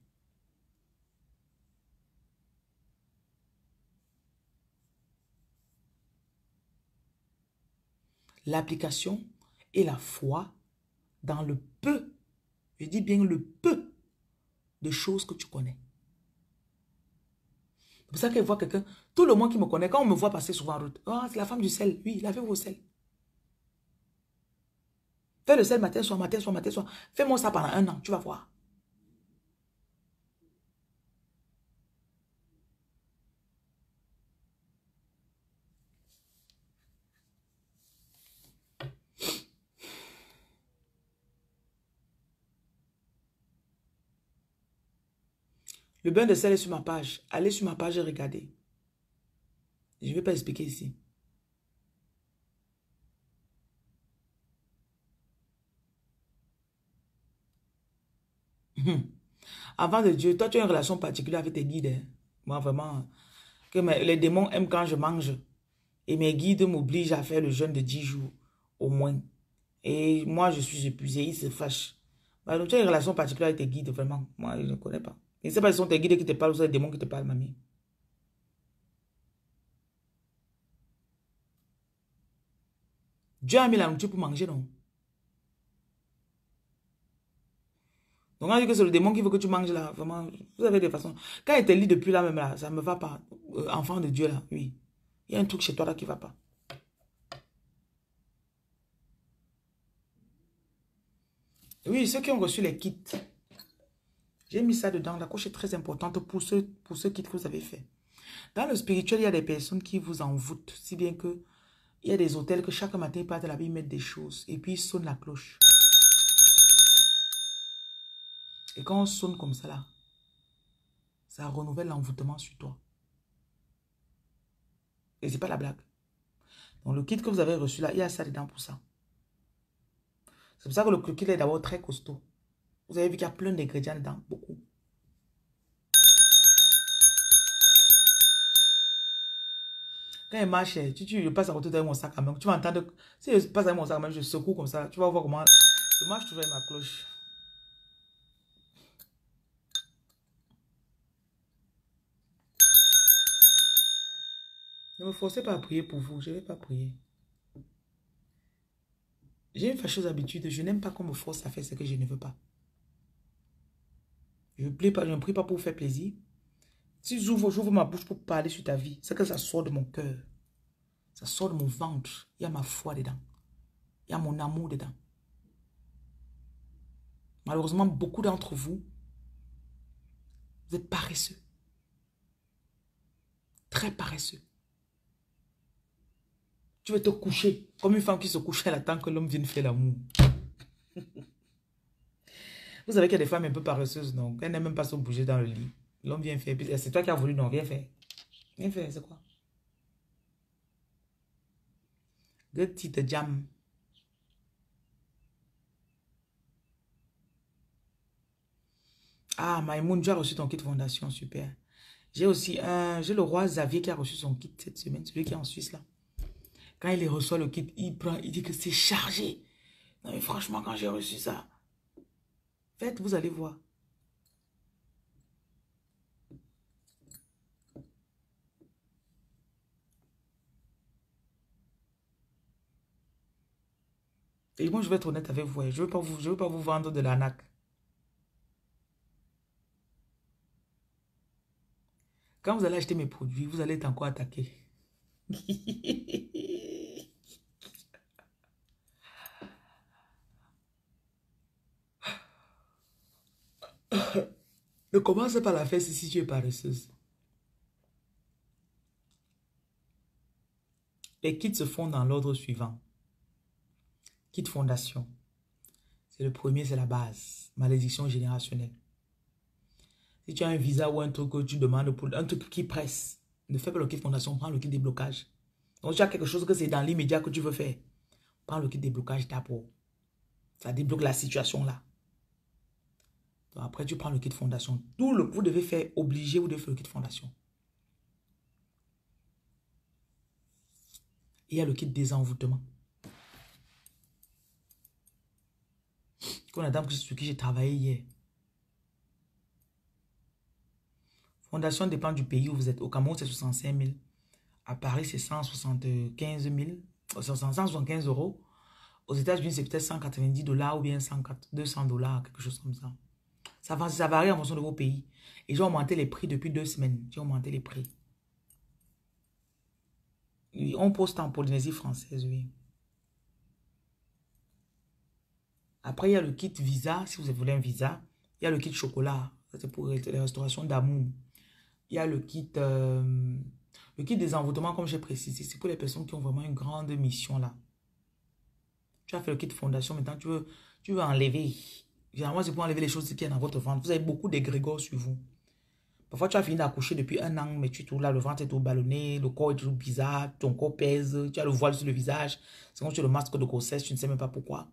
L'application et la foi dans le peu, je dis bien le peu de choses que tu connais. C'est pour ça qu'elle voit quelqu'un, tout le monde qui me connaît, quand on me voit passer souvent en route, oh, c'est la femme du sel, oui, lavez vos sel. Fais le sel matin, soir, matin, soir, matin, soir. Fais-moi ça pendant 1 an, tu vas voir. Le bain de sel est sur ma page. Allez sur ma page et regardez. Je ne vais pas expliquer ici. Avant de Dieu, toi tu as une relation particulière avec tes guides. Hein. Moi vraiment, que les démons aiment quand je mange. Et mes guides m'obligent à faire le jeûne de 10 jours au moins. Et moi je suis épuisé, ils se fâchent. Bah, donc tu as une relation particulière avec tes guides, vraiment. Moi je ne connais pas. Je ne sais pas si ce sont tes guides qui te parlent ou c'est les démons qui te parlent, mamie. Dieu a mis la nourriture pour manger, non? Donc, on dit que c'est le démon qui veut que tu manges là. Vraiment, vous avez des façons. Quand il te lit depuis là même là, ça ne me va pas. Enfant de Dieu là, oui. Il y a un truc chez toi là qui ne va pas. Oui, ceux qui ont reçu les kits. J'ai mis ça dedans. La coche est très importante pour ce kit que vous avez fait. Dans le spirituel, il y a des personnes qui vous envoûtent. Si bien que il y a des hôtels que chaque matin, ils partent là-bas, ils mettent des choses. Et puis, ils sonnent la cloche. Et quand on sonne comme ça là, ça renouvelle l'envoûtement sur toi. Et c'est pas la blague. Donc, le kit que vous avez reçu là, il y a ça dedans pour ça. C'est pour ça que le kit est d'abord très costaud. Vous avez vu qu'il y a plein d'ingrédients dedans, beaucoup. Quand il marche, je passe à côté de mon sac à main. Tu vas entendre, si je passe avec mon sac à main, je secoue comme ça. Tu vas voir comment je marche toujours avec ma cloche. Ne me forcez pas à prier pour vous, je ne vais pas prier. J'ai une fâcheuse habitude, je n'aime pas qu'on me force à faire ce que je ne veux pas. Je ne prie pas pour vous faire plaisir. Si j'ouvre ma bouche pour parler sur ta vie, c'est que ça sort de mon cœur. Ça sort de mon ventre. Il y a ma foi dedans. Il y a mon amour dedans. Malheureusement, beaucoup d'entre vous, vous êtes paresseux. Très paresseux. Tu vas te coucher comme une femme qui se couche, elle attend que l'homme vienne faire l'amour. Vous savez qu'il y a des femmes un peu paresseuses, donc elles n'aiment même pas se bouger dans le lit. L'homme vient faire, c'est toi qui as voulu, non, viens faire. Viens faire, c'est quoi? Deux petites jam. Ah, Maïmoun, tu as reçu ton kit fondation, super. J'ai aussi j'ai le roi Xavier qui a reçu son kit cette semaine, celui qui est en Suisse là. Quand il reçoit le kit, il prend, il dit que c'est chargé. Non mais franchement, quand j'ai reçu ça, faites, vous allez voir. Et moi, je vais être honnête avec vous, je ne veux pas vous vendre de l'arnaque. Quand vous allez acheter mes produits, vous allez être encore attaqué. Ne commence pas la fesse si tu es paresseuse. Les kits se font dans l'ordre suivant. Kit fondation. C'est le premier, c'est la base. Malédiction générationnelle. Si tu as un visa ou un truc que tu demandes pour un truc qui presse, ne fais pas le kit fondation, prends le kit déblocage. Donc, si tu as quelque chose que c'est dans l'immédiat que tu veux faire, prends le kit déblocage d'abord. Ça débloque la situation là. Donc, après, tu prends le kit fondation. Vous devez faire obligé, vous devez faire le kit fondation. Il y a le kit désenvoûtement. Comme la dame sur qui j'ai travaillé hier. Fondation dépend du pays où vous êtes. Au Cameroun, c'est 65 000. À Paris, c'est 175 000. 175 euros. Aux États-Unis, c'est peut-être 190 $ ou bien 200 $, quelque chose comme ça. Ça varie en fonction de vos pays. Et j'ai augmenté les prix depuis 2 semaines. J'ai augmenté les prix. On poste en Polynésie française, oui. Après, il y a le kit visa, si vous voulez un visa. Il y a le kit chocolat, c'est pour les restaurations d'amour. Il y a le kit des envoûtements, comme j'ai précisé. C'est pour les personnes qui ont vraiment une grande mission là. Tu as fait le kit fondation, maintenant tu veux enlever. Généralement, c'est pour enlever les choses qui sont dans votre ventre. Vous avez beaucoup d'égrégores sur vous. Parfois, tu as fini d'accoucher depuis 1 an, mais tu es tout là, le ventre est tout ballonné, le corps est tout bizarre, ton corps pèse, tu as le voile sur le visage. C'est comme tu as le masque de grossesse, tu ne sais même pas pourquoi.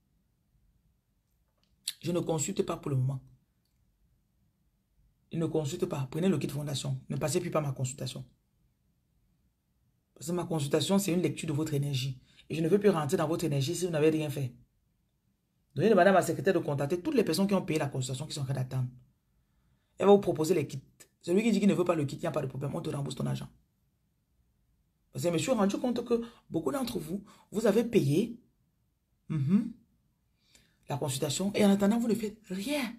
Je ne consulte pas pour le moment. Je ne consulte pas. Prenez le kit fondation. Ne passez plus par ma consultation. Parce que ma consultation, c'est une lecture de votre énergie. Et je ne veux plus rentrer dans votre énergie si vous n'avez rien fait. Donnez demandez à ma secrétaire de contacter toutes les personnes qui ont payé la consultation qui sont en train d'attendre. Elle va vous proposer les kits. Celui qui dit qu'il ne veut pas le kit, il n'y a pas de problème. On te rembourse ton argent. Parce que je me suis rendu compte que beaucoup d'entre vous, vous avez payé la consultation et en attendant, vous ne faites rien.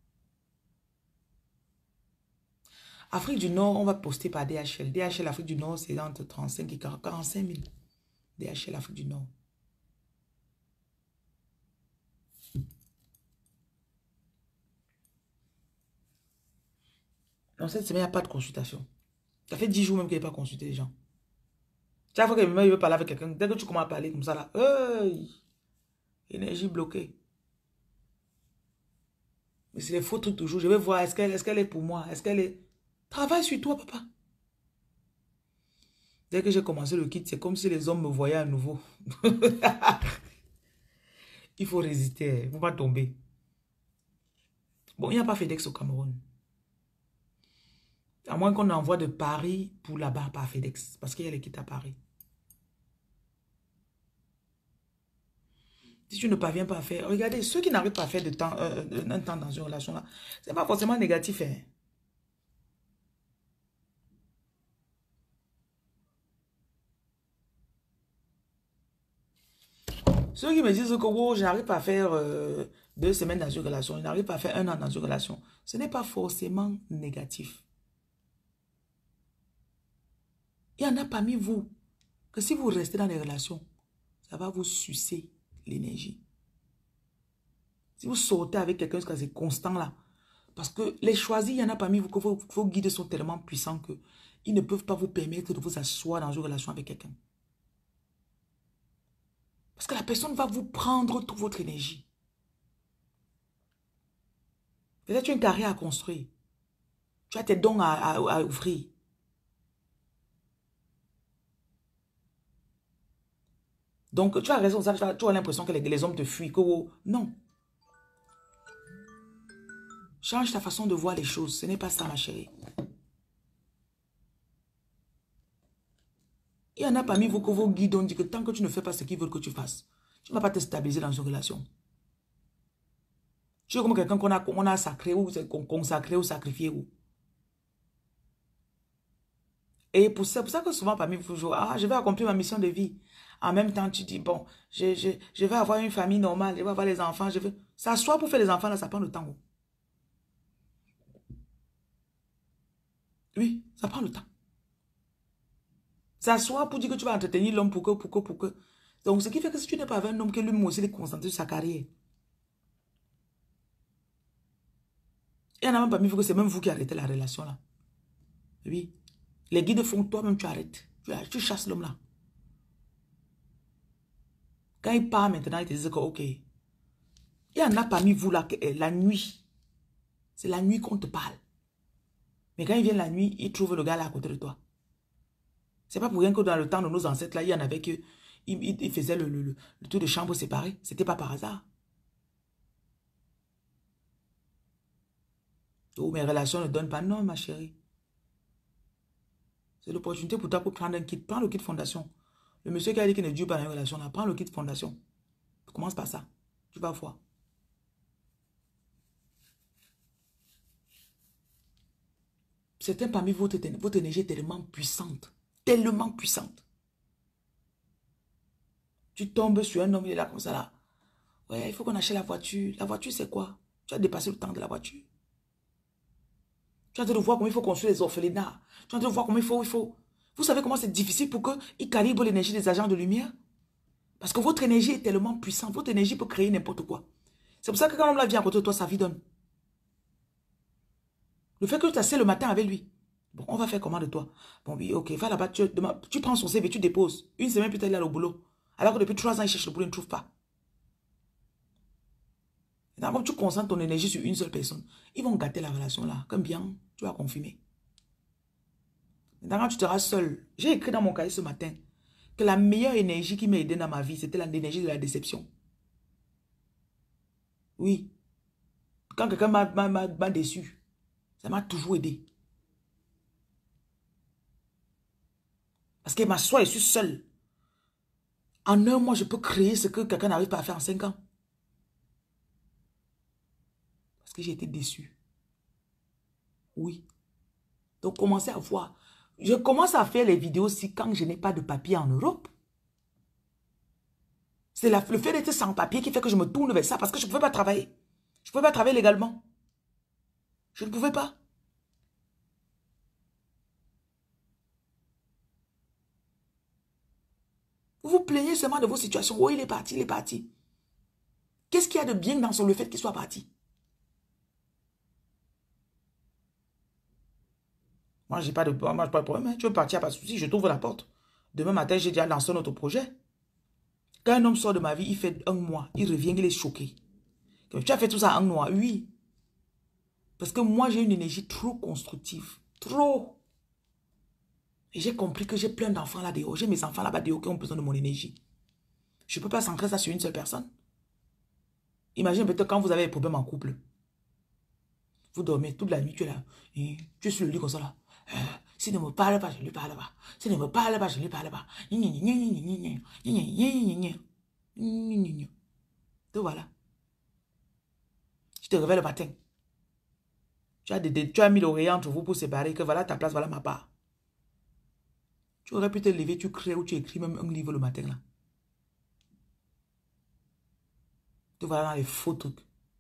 Afrique du Nord, on va poster par DHL. DHL Afrique du Nord, c'est entre 35 et 45 000. DHL Afrique du Nord. Donc cette semaine, il n'y a pas de consultation. Ça fait 10 jours même qu'il n'y a pas consulté les gens. Chaque fois que il veut parler avec quelqu'un, dès que tu commences à parler comme ça là, hey, énergie bloquée. Mais c'est les faux trucs toujours. Je vais voir, est-ce qu'elle est pour moi? Est-ce qu'elle est... Travaille sur toi, papa. Dès que j'ai commencé le kit, c'est comme si les hommes me voyaient à nouveau. Il faut résister, il ne faut pas tomber. Bon, il n'y a pas FedEx au Cameroun. À moins qu'on envoie de Paris pour là-bas par FedEx. Parce qu'il y a les kits à Paris. Si tu ne parviens pas à faire... Regardez, ceux qui n'arrivent pas à faire un temps dans une relation là, ce n'est pas forcément négatif. Hein. Ceux qui me disent que oh, je n'arrive pas à faire 2 semaines dans une relation, je n'arrive pas à faire 1 an dans une relation, ce n'est pas forcément négatif. Il y en a parmi vous que si vous restez dans les relations, ça va vous sucer l'énergie. Si vous sortez avec quelqu'un, c'est constant là. Parce que les choisis, il y en a parmi vous que vos guides sont tellement puissants qu'ils ne peuvent pas vous permettre de vous asseoir dans une relation avec quelqu'un. Parce que la personne va vous prendre toute votre énergie. Peut-être tu as une carrière à construire. Tu as tes dons à ouvrir. Donc, tu as raison, tu as l'impression que les hommes te fuient. Non. Change ta façon de voir les choses. Ce n'est pas ça, ma chérie. Il y en a parmi vous que vos guides ont dit que tant que tu ne fais pas ce qu'ils veulent que tu fasses, tu ne vas pas te stabiliser dans une relation. Tu es comme quelqu'un qu'on a sacré ou consacré ou sacrifié. Et c'est pour ça que souvent parmi vous, je vais accomplir ma mission de vie. En même temps, tu dis, bon, je vais avoir une famille normale, je vais avoir les enfants, je veux... S'asseoir pour faire les enfants, là, ça prend le temps. Oui, ça prend le temps. S'asseoir pour dire que tu vas entretenir l'homme pour que. Donc, ce qui fait que si tu n'es pas avec un homme, que lui aussi est concentré sur sa carrière. Il y en a même parmi vous que c'est même vous qui arrêtez la relation là. Oui. Les guides font toi-même, tu arrêtes. Tu chasses l'homme là. Quand il part maintenant, il te dit que ok. Il y en a parmi vous là, que, la nuit. C'est la nuit qu'on te parle. Mais quand il vient la nuit, il trouve le gars là à côté de toi. C'est pas pour rien que dans le temps de nos ancêtres là, il y en avait que ils faisaient le tour de chambre séparé. C'était pas par hasard. Oh, mes relations ne donnent pas. Non, ma chérie. C'est l'opportunité pour toi pour prendre un kit. Prends le kit fondation. Le monsieur qui a dit qu'il ne dure pas dans une relation là, prends le kit fondation. Commence par ça. Tu vas voir. Certains parmi votre énergie est tellement puissante. Tellement puissante. Tu tombes sur un homme, il est là comme ça là. Ouais, il faut qu'on achète la voiture. La voiture, c'est quoi? Tu as dépassé le temps de la voiture. Tu as en train de voir comment il faut construire les orphelinats. Tu as en train de voir comment il faut... Vous savez comment c'est difficile pour qu'ils calibrent l'énergie des agents de lumière? Parce que votre énergie est tellement puissante. Votre énergie peut créer n'importe quoi. C'est pour ça que quand l'homme vient à côté de toi, sa vie donne. Le fait que tu t'assieds le matin avec lui. Bon, on va faire comment de toi? Bon, oui, ok, va là-bas, tu prends son CV, tu déposes. Une semaine plus tard, il est au boulot. Alors que depuis 3 ans, il cherche le boulot, il ne trouve pas. Et comme tu concentres ton énergie sur une seule personne, ils vont gâter la relation là. Comme bien, tu vas confirmer. Quand tu seras seul, j'ai écrit dans mon cahier ce matin que la meilleure énergie qui m'a aidé dans ma vie, c'était l'énergie de la déception. Oui. Quand quelqu'un m'a déçu, ça m'a toujours aidé. Parce que m'assois et je suis seul. En un mois, je peux créer ce que quelqu'un n'arrive pas à faire en 5 ans. Parce que j'ai été déçu. Oui. Donc, commencez à voir. Je commence à faire les vidéos aussi quand je n'ai pas de papier en Europe. C'est le fait d'être sans papier qui fait que je me tourne vers ça parce que je ne pouvais pas travailler. Je ne pouvais pas travailler légalement. Je ne pouvais pas. Vous vous plaignez seulement de vos situations. Oh, il est parti, il est parti. Qu'est-ce qu'il y a de bien dans le fait qu'il soit parti? Moi, je n'ai pas de problème. Tu veux partir, pas de souci. Je t'ouvre la porte. Demain matin, j'ai déjà lancé notre projet. Quand un homme sort de ma vie, il fait 1 mois. Il revient, il est choqué. Tu as fait tout ça en 1 mois? Oui. Parce que moi, j'ai une énergie trop constructive. Trop. Et j'ai compris que j'ai plein d'enfants là dehors. J'ai mes enfants là-bas dehors qui ont besoin de mon énergie. Je ne peux pas centrer ça sur une seule personne. Imagine peut-être quand vous avez des problèmes en couple. Vous dormez toute la nuit, tu es là. Et tu es sur le lit comme ça là. S'il ne me parle pas, je ne lui parle pas. S'il ne me parle pas, je ne lui parle pas. Te voilà. Tu te réveilles le matin. Tu as mis l'oreiller entre vous pour séparer que voilà ta place, voilà ma part. Tu aurais pu te lever, tu crées ou tu écris même un livre le matin là. Te voilà dans les faux trucs.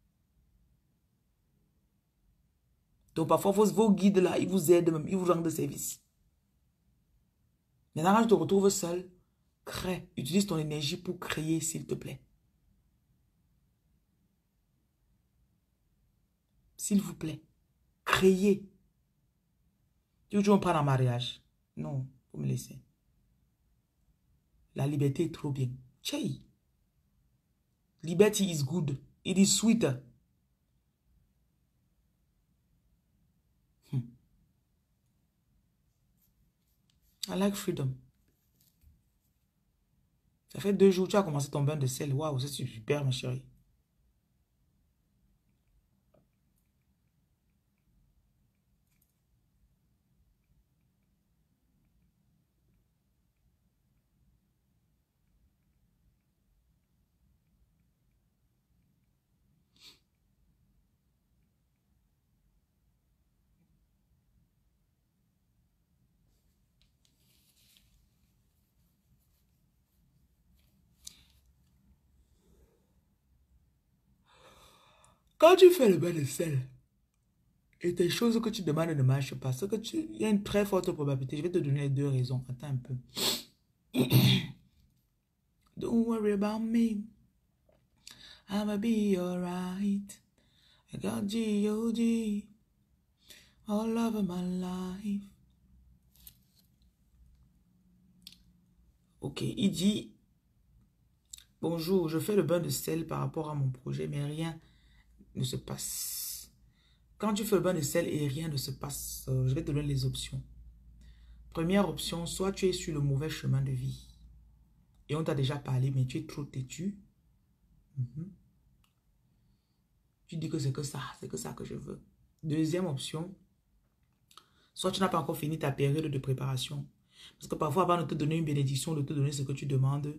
Donc parfois vos guides là, ils vous aident même, ils vous rendent service. Maintenant quand tu te retrouves seul, crée, utilise ton énergie pour créer s'il te plaît. S'il vous plaît, créez. Tu veux que je me prenne en mariage? Non, faut me laisser. La liberté est trop bien. Tchèi. Liberty is good. It is sweet. I like freedom. Ça fait 2 jours, tu as commencé ton bain de sel. Waouh, c'est super, ma chérie. Quand tu fais le bain de sel et tes choses que tu demandes ne marchent pas, il y a une très forte probabilité. Je vais te donner les 2 raisons. Attends un peu. Don't worry about me. I'ma be alright. I got G.O.D. all over my life. Ok, il dit, bonjour, je fais le bain de sel par rapport à mon projet, mais rien ne se passe. Quand tu fais le bain de sel et rien ne se passe, je vais te donner les options. Première option, soit tu es sur le mauvais chemin de vie. Et on t'a déjà parlé, mais tu es trop têtu. Tu dis que c'est que ça que je veux. Deuxième option, soit tu n'as pas encore fini ta période de préparation. Parce que parfois, avant de te donner une bénédiction, de te donner ce que tu demandes,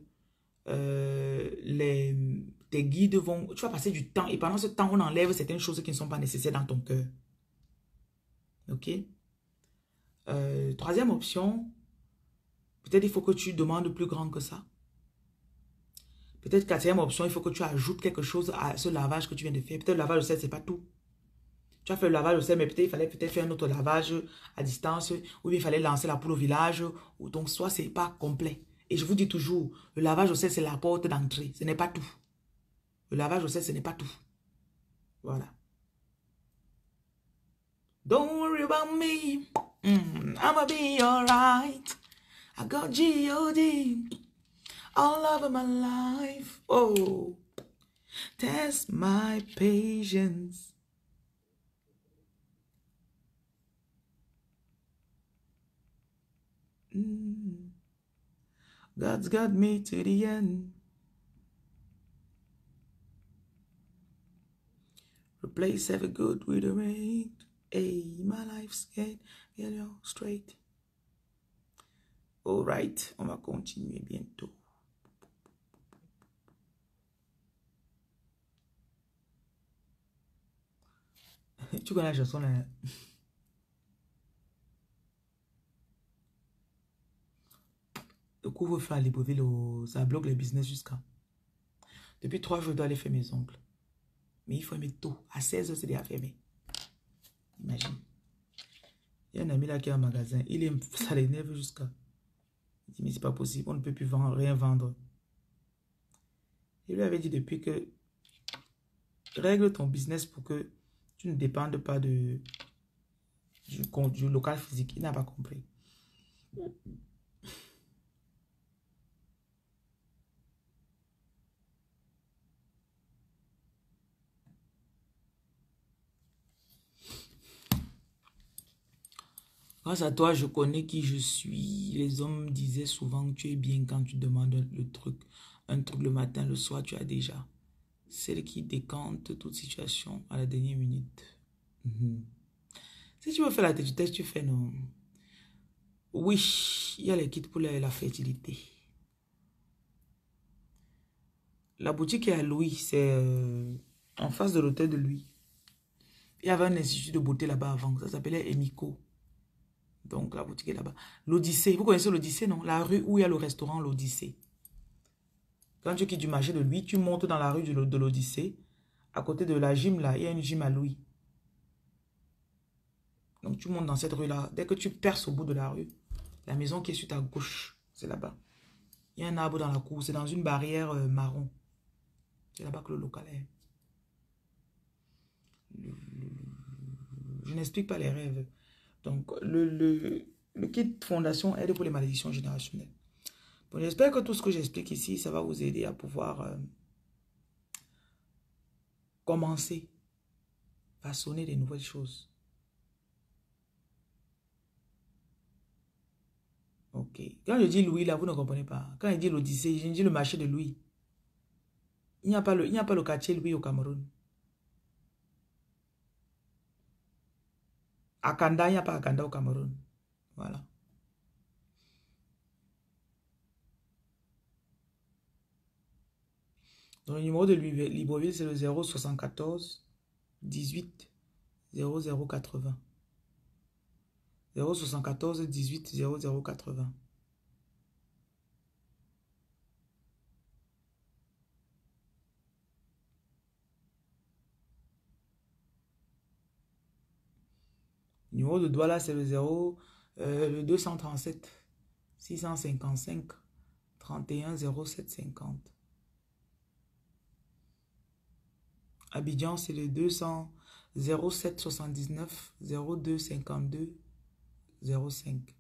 tes guides vont... Tu vas passer du temps et pendant ce temps, on enlève certaines choses qui ne sont pas nécessaires dans ton cœur. Ok? Troisième option, peut-être il faut que tu demandes plus grand que ça. Peut-être quatrième option, il faut que tu ajoutes quelque chose à ce lavage que tu viens de faire. Peut-être le lavage de sel, ce n'est pas tout. Tu as fait le lavage de sel, mais peut-être il fallait faire un autre lavage à distance, ou bien il fallait lancer la poule au village, ou donc soit ce n'est pas complet. Et je vous dis toujours, le lavage de sel, c'est la porte d'entrée, ce n'est pas tout. Le lavage de sel, ce n'est pas tout. Voilà. Don't worry about me, I'ma be alright. I got G.O.D. all over my life. Oh, test my patience. God's got me to the end. Replace every good with a rain. Hey, my life's get all straight. All right, on va continuer bientôt. Tu connais la chanson là? Le couvre-feu à Libreville, ça bloque les business jusqu'à. Depuis 3 jours, je dois aller faire mes ongles. Mais il faut aimer tôt. À 16 h, c'est déjà fermé. Imagine. Il y a un ami là qui a un magasin. Ça l'énerve jusqu'à. Il dit, mais c'est pas possible. On ne peut plus rien vendre. Il lui avait dit depuis que règle ton business pour que tu ne dépendes pas du local physique. Il n'a pas compris. Grâce à toi, je connais qui je suis. Les hommes disaient souvent que tu es bien quand tu demandes un truc le matin, le soir, tu as déjà. Celle qui décante toute situation à la dernière minute. Si tu veux faire la tête, tu fais non. Oui, il y a les kits pour la fertilité. La boutique est à Louis, c'est en face de l'hôtel de Louis. Il y avait un institut de beauté là-bas avant, ça s'appelait Emiko. Donc la boutique est là-bas. L'Odyssée, vous connaissez l'Odyssée, non? La rue où il y a le restaurant l'Odyssée. Quand tu quittes du marché de Louis, tu montes dans la rue de l'Odyssée. À côté de la gym, là, il y a une gym à Louis. Donc tu montes dans cette rue-là. Dès que tu perces au bout de la rue, la maison qui est sur ta gauche, c'est là-bas. Il y a un arbre dans la cour, c'est dans une barrière marron. C'est là-bas que le local est. Je n'explique pas les rêves. Donc, le kit fondation aide pour les malédictions générationnelles. Bon, j'espère que tout ce que j'explique ici, ça va vous aider à pouvoir commencer, façonner des nouvelles choses. Ok. Quand je dis Louis, là, vous ne comprenez pas. Quand je dis l'Odyssée, je dis le marché de Louis. Il n'y a pas le quartier Louis au Cameroun. À Kanda, il n'y a pas à Kanda au Cameroun. Voilà. Donc, le numéro de Libreville, c'est le 074 18 0080. 074 18 0080. Le numéro de Douala, c'est le 237 655 31 0750. Abidjan, c'est le 200 07 79 02 52 05.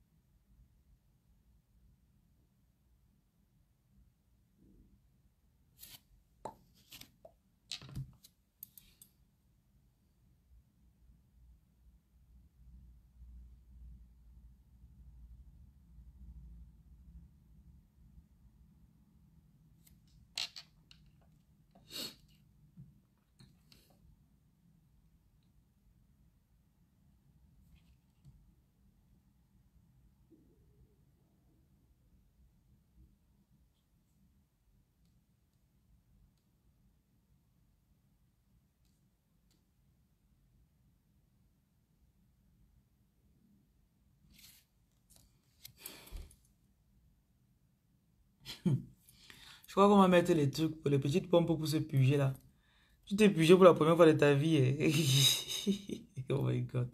Je crois qu'on va mettre les trucs, les petites pompes pour se puger là. Tu t'es pugé pour la première fois de ta vie. Oh my God.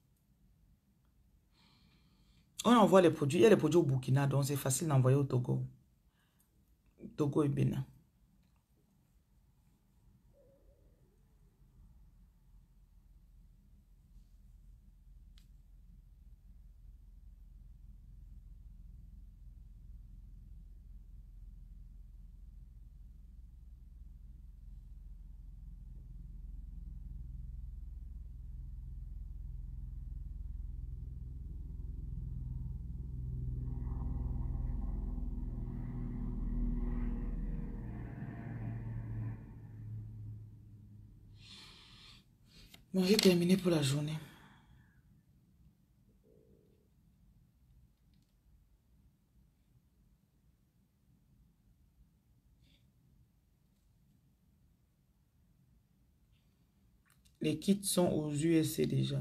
On envoie les produits. Il y a les produits au Burkina, donc c'est facile d'envoyer au Togo. Togo et Bénin. Bon, j'ai terminé pour la journée. Les kits sont aux USA déjà.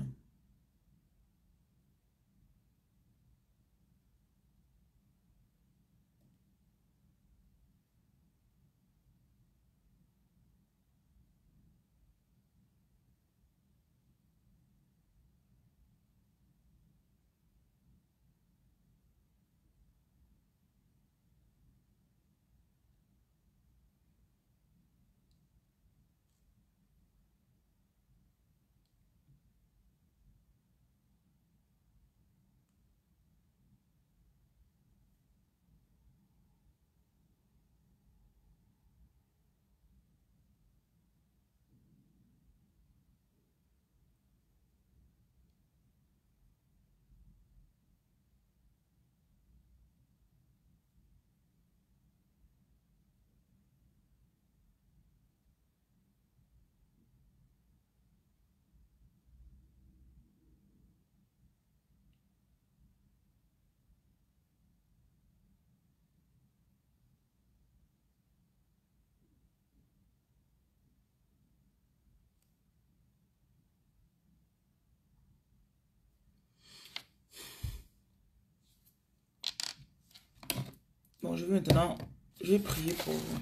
Bon, je vais prier pour vous.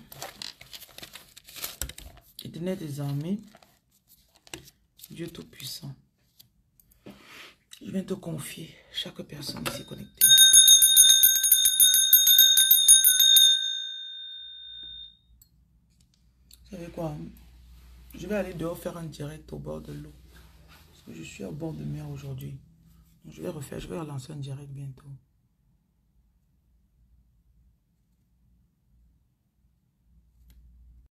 Éternel des armées, Dieu Tout-Puissant, je viens te confier chaque personne ici connectée. Vous savez quoi? Je vais aller dehors faire un direct au bord de l'eau. Parce que je suis au bord de mer aujourd'hui. Donc je vais relancer un direct bientôt.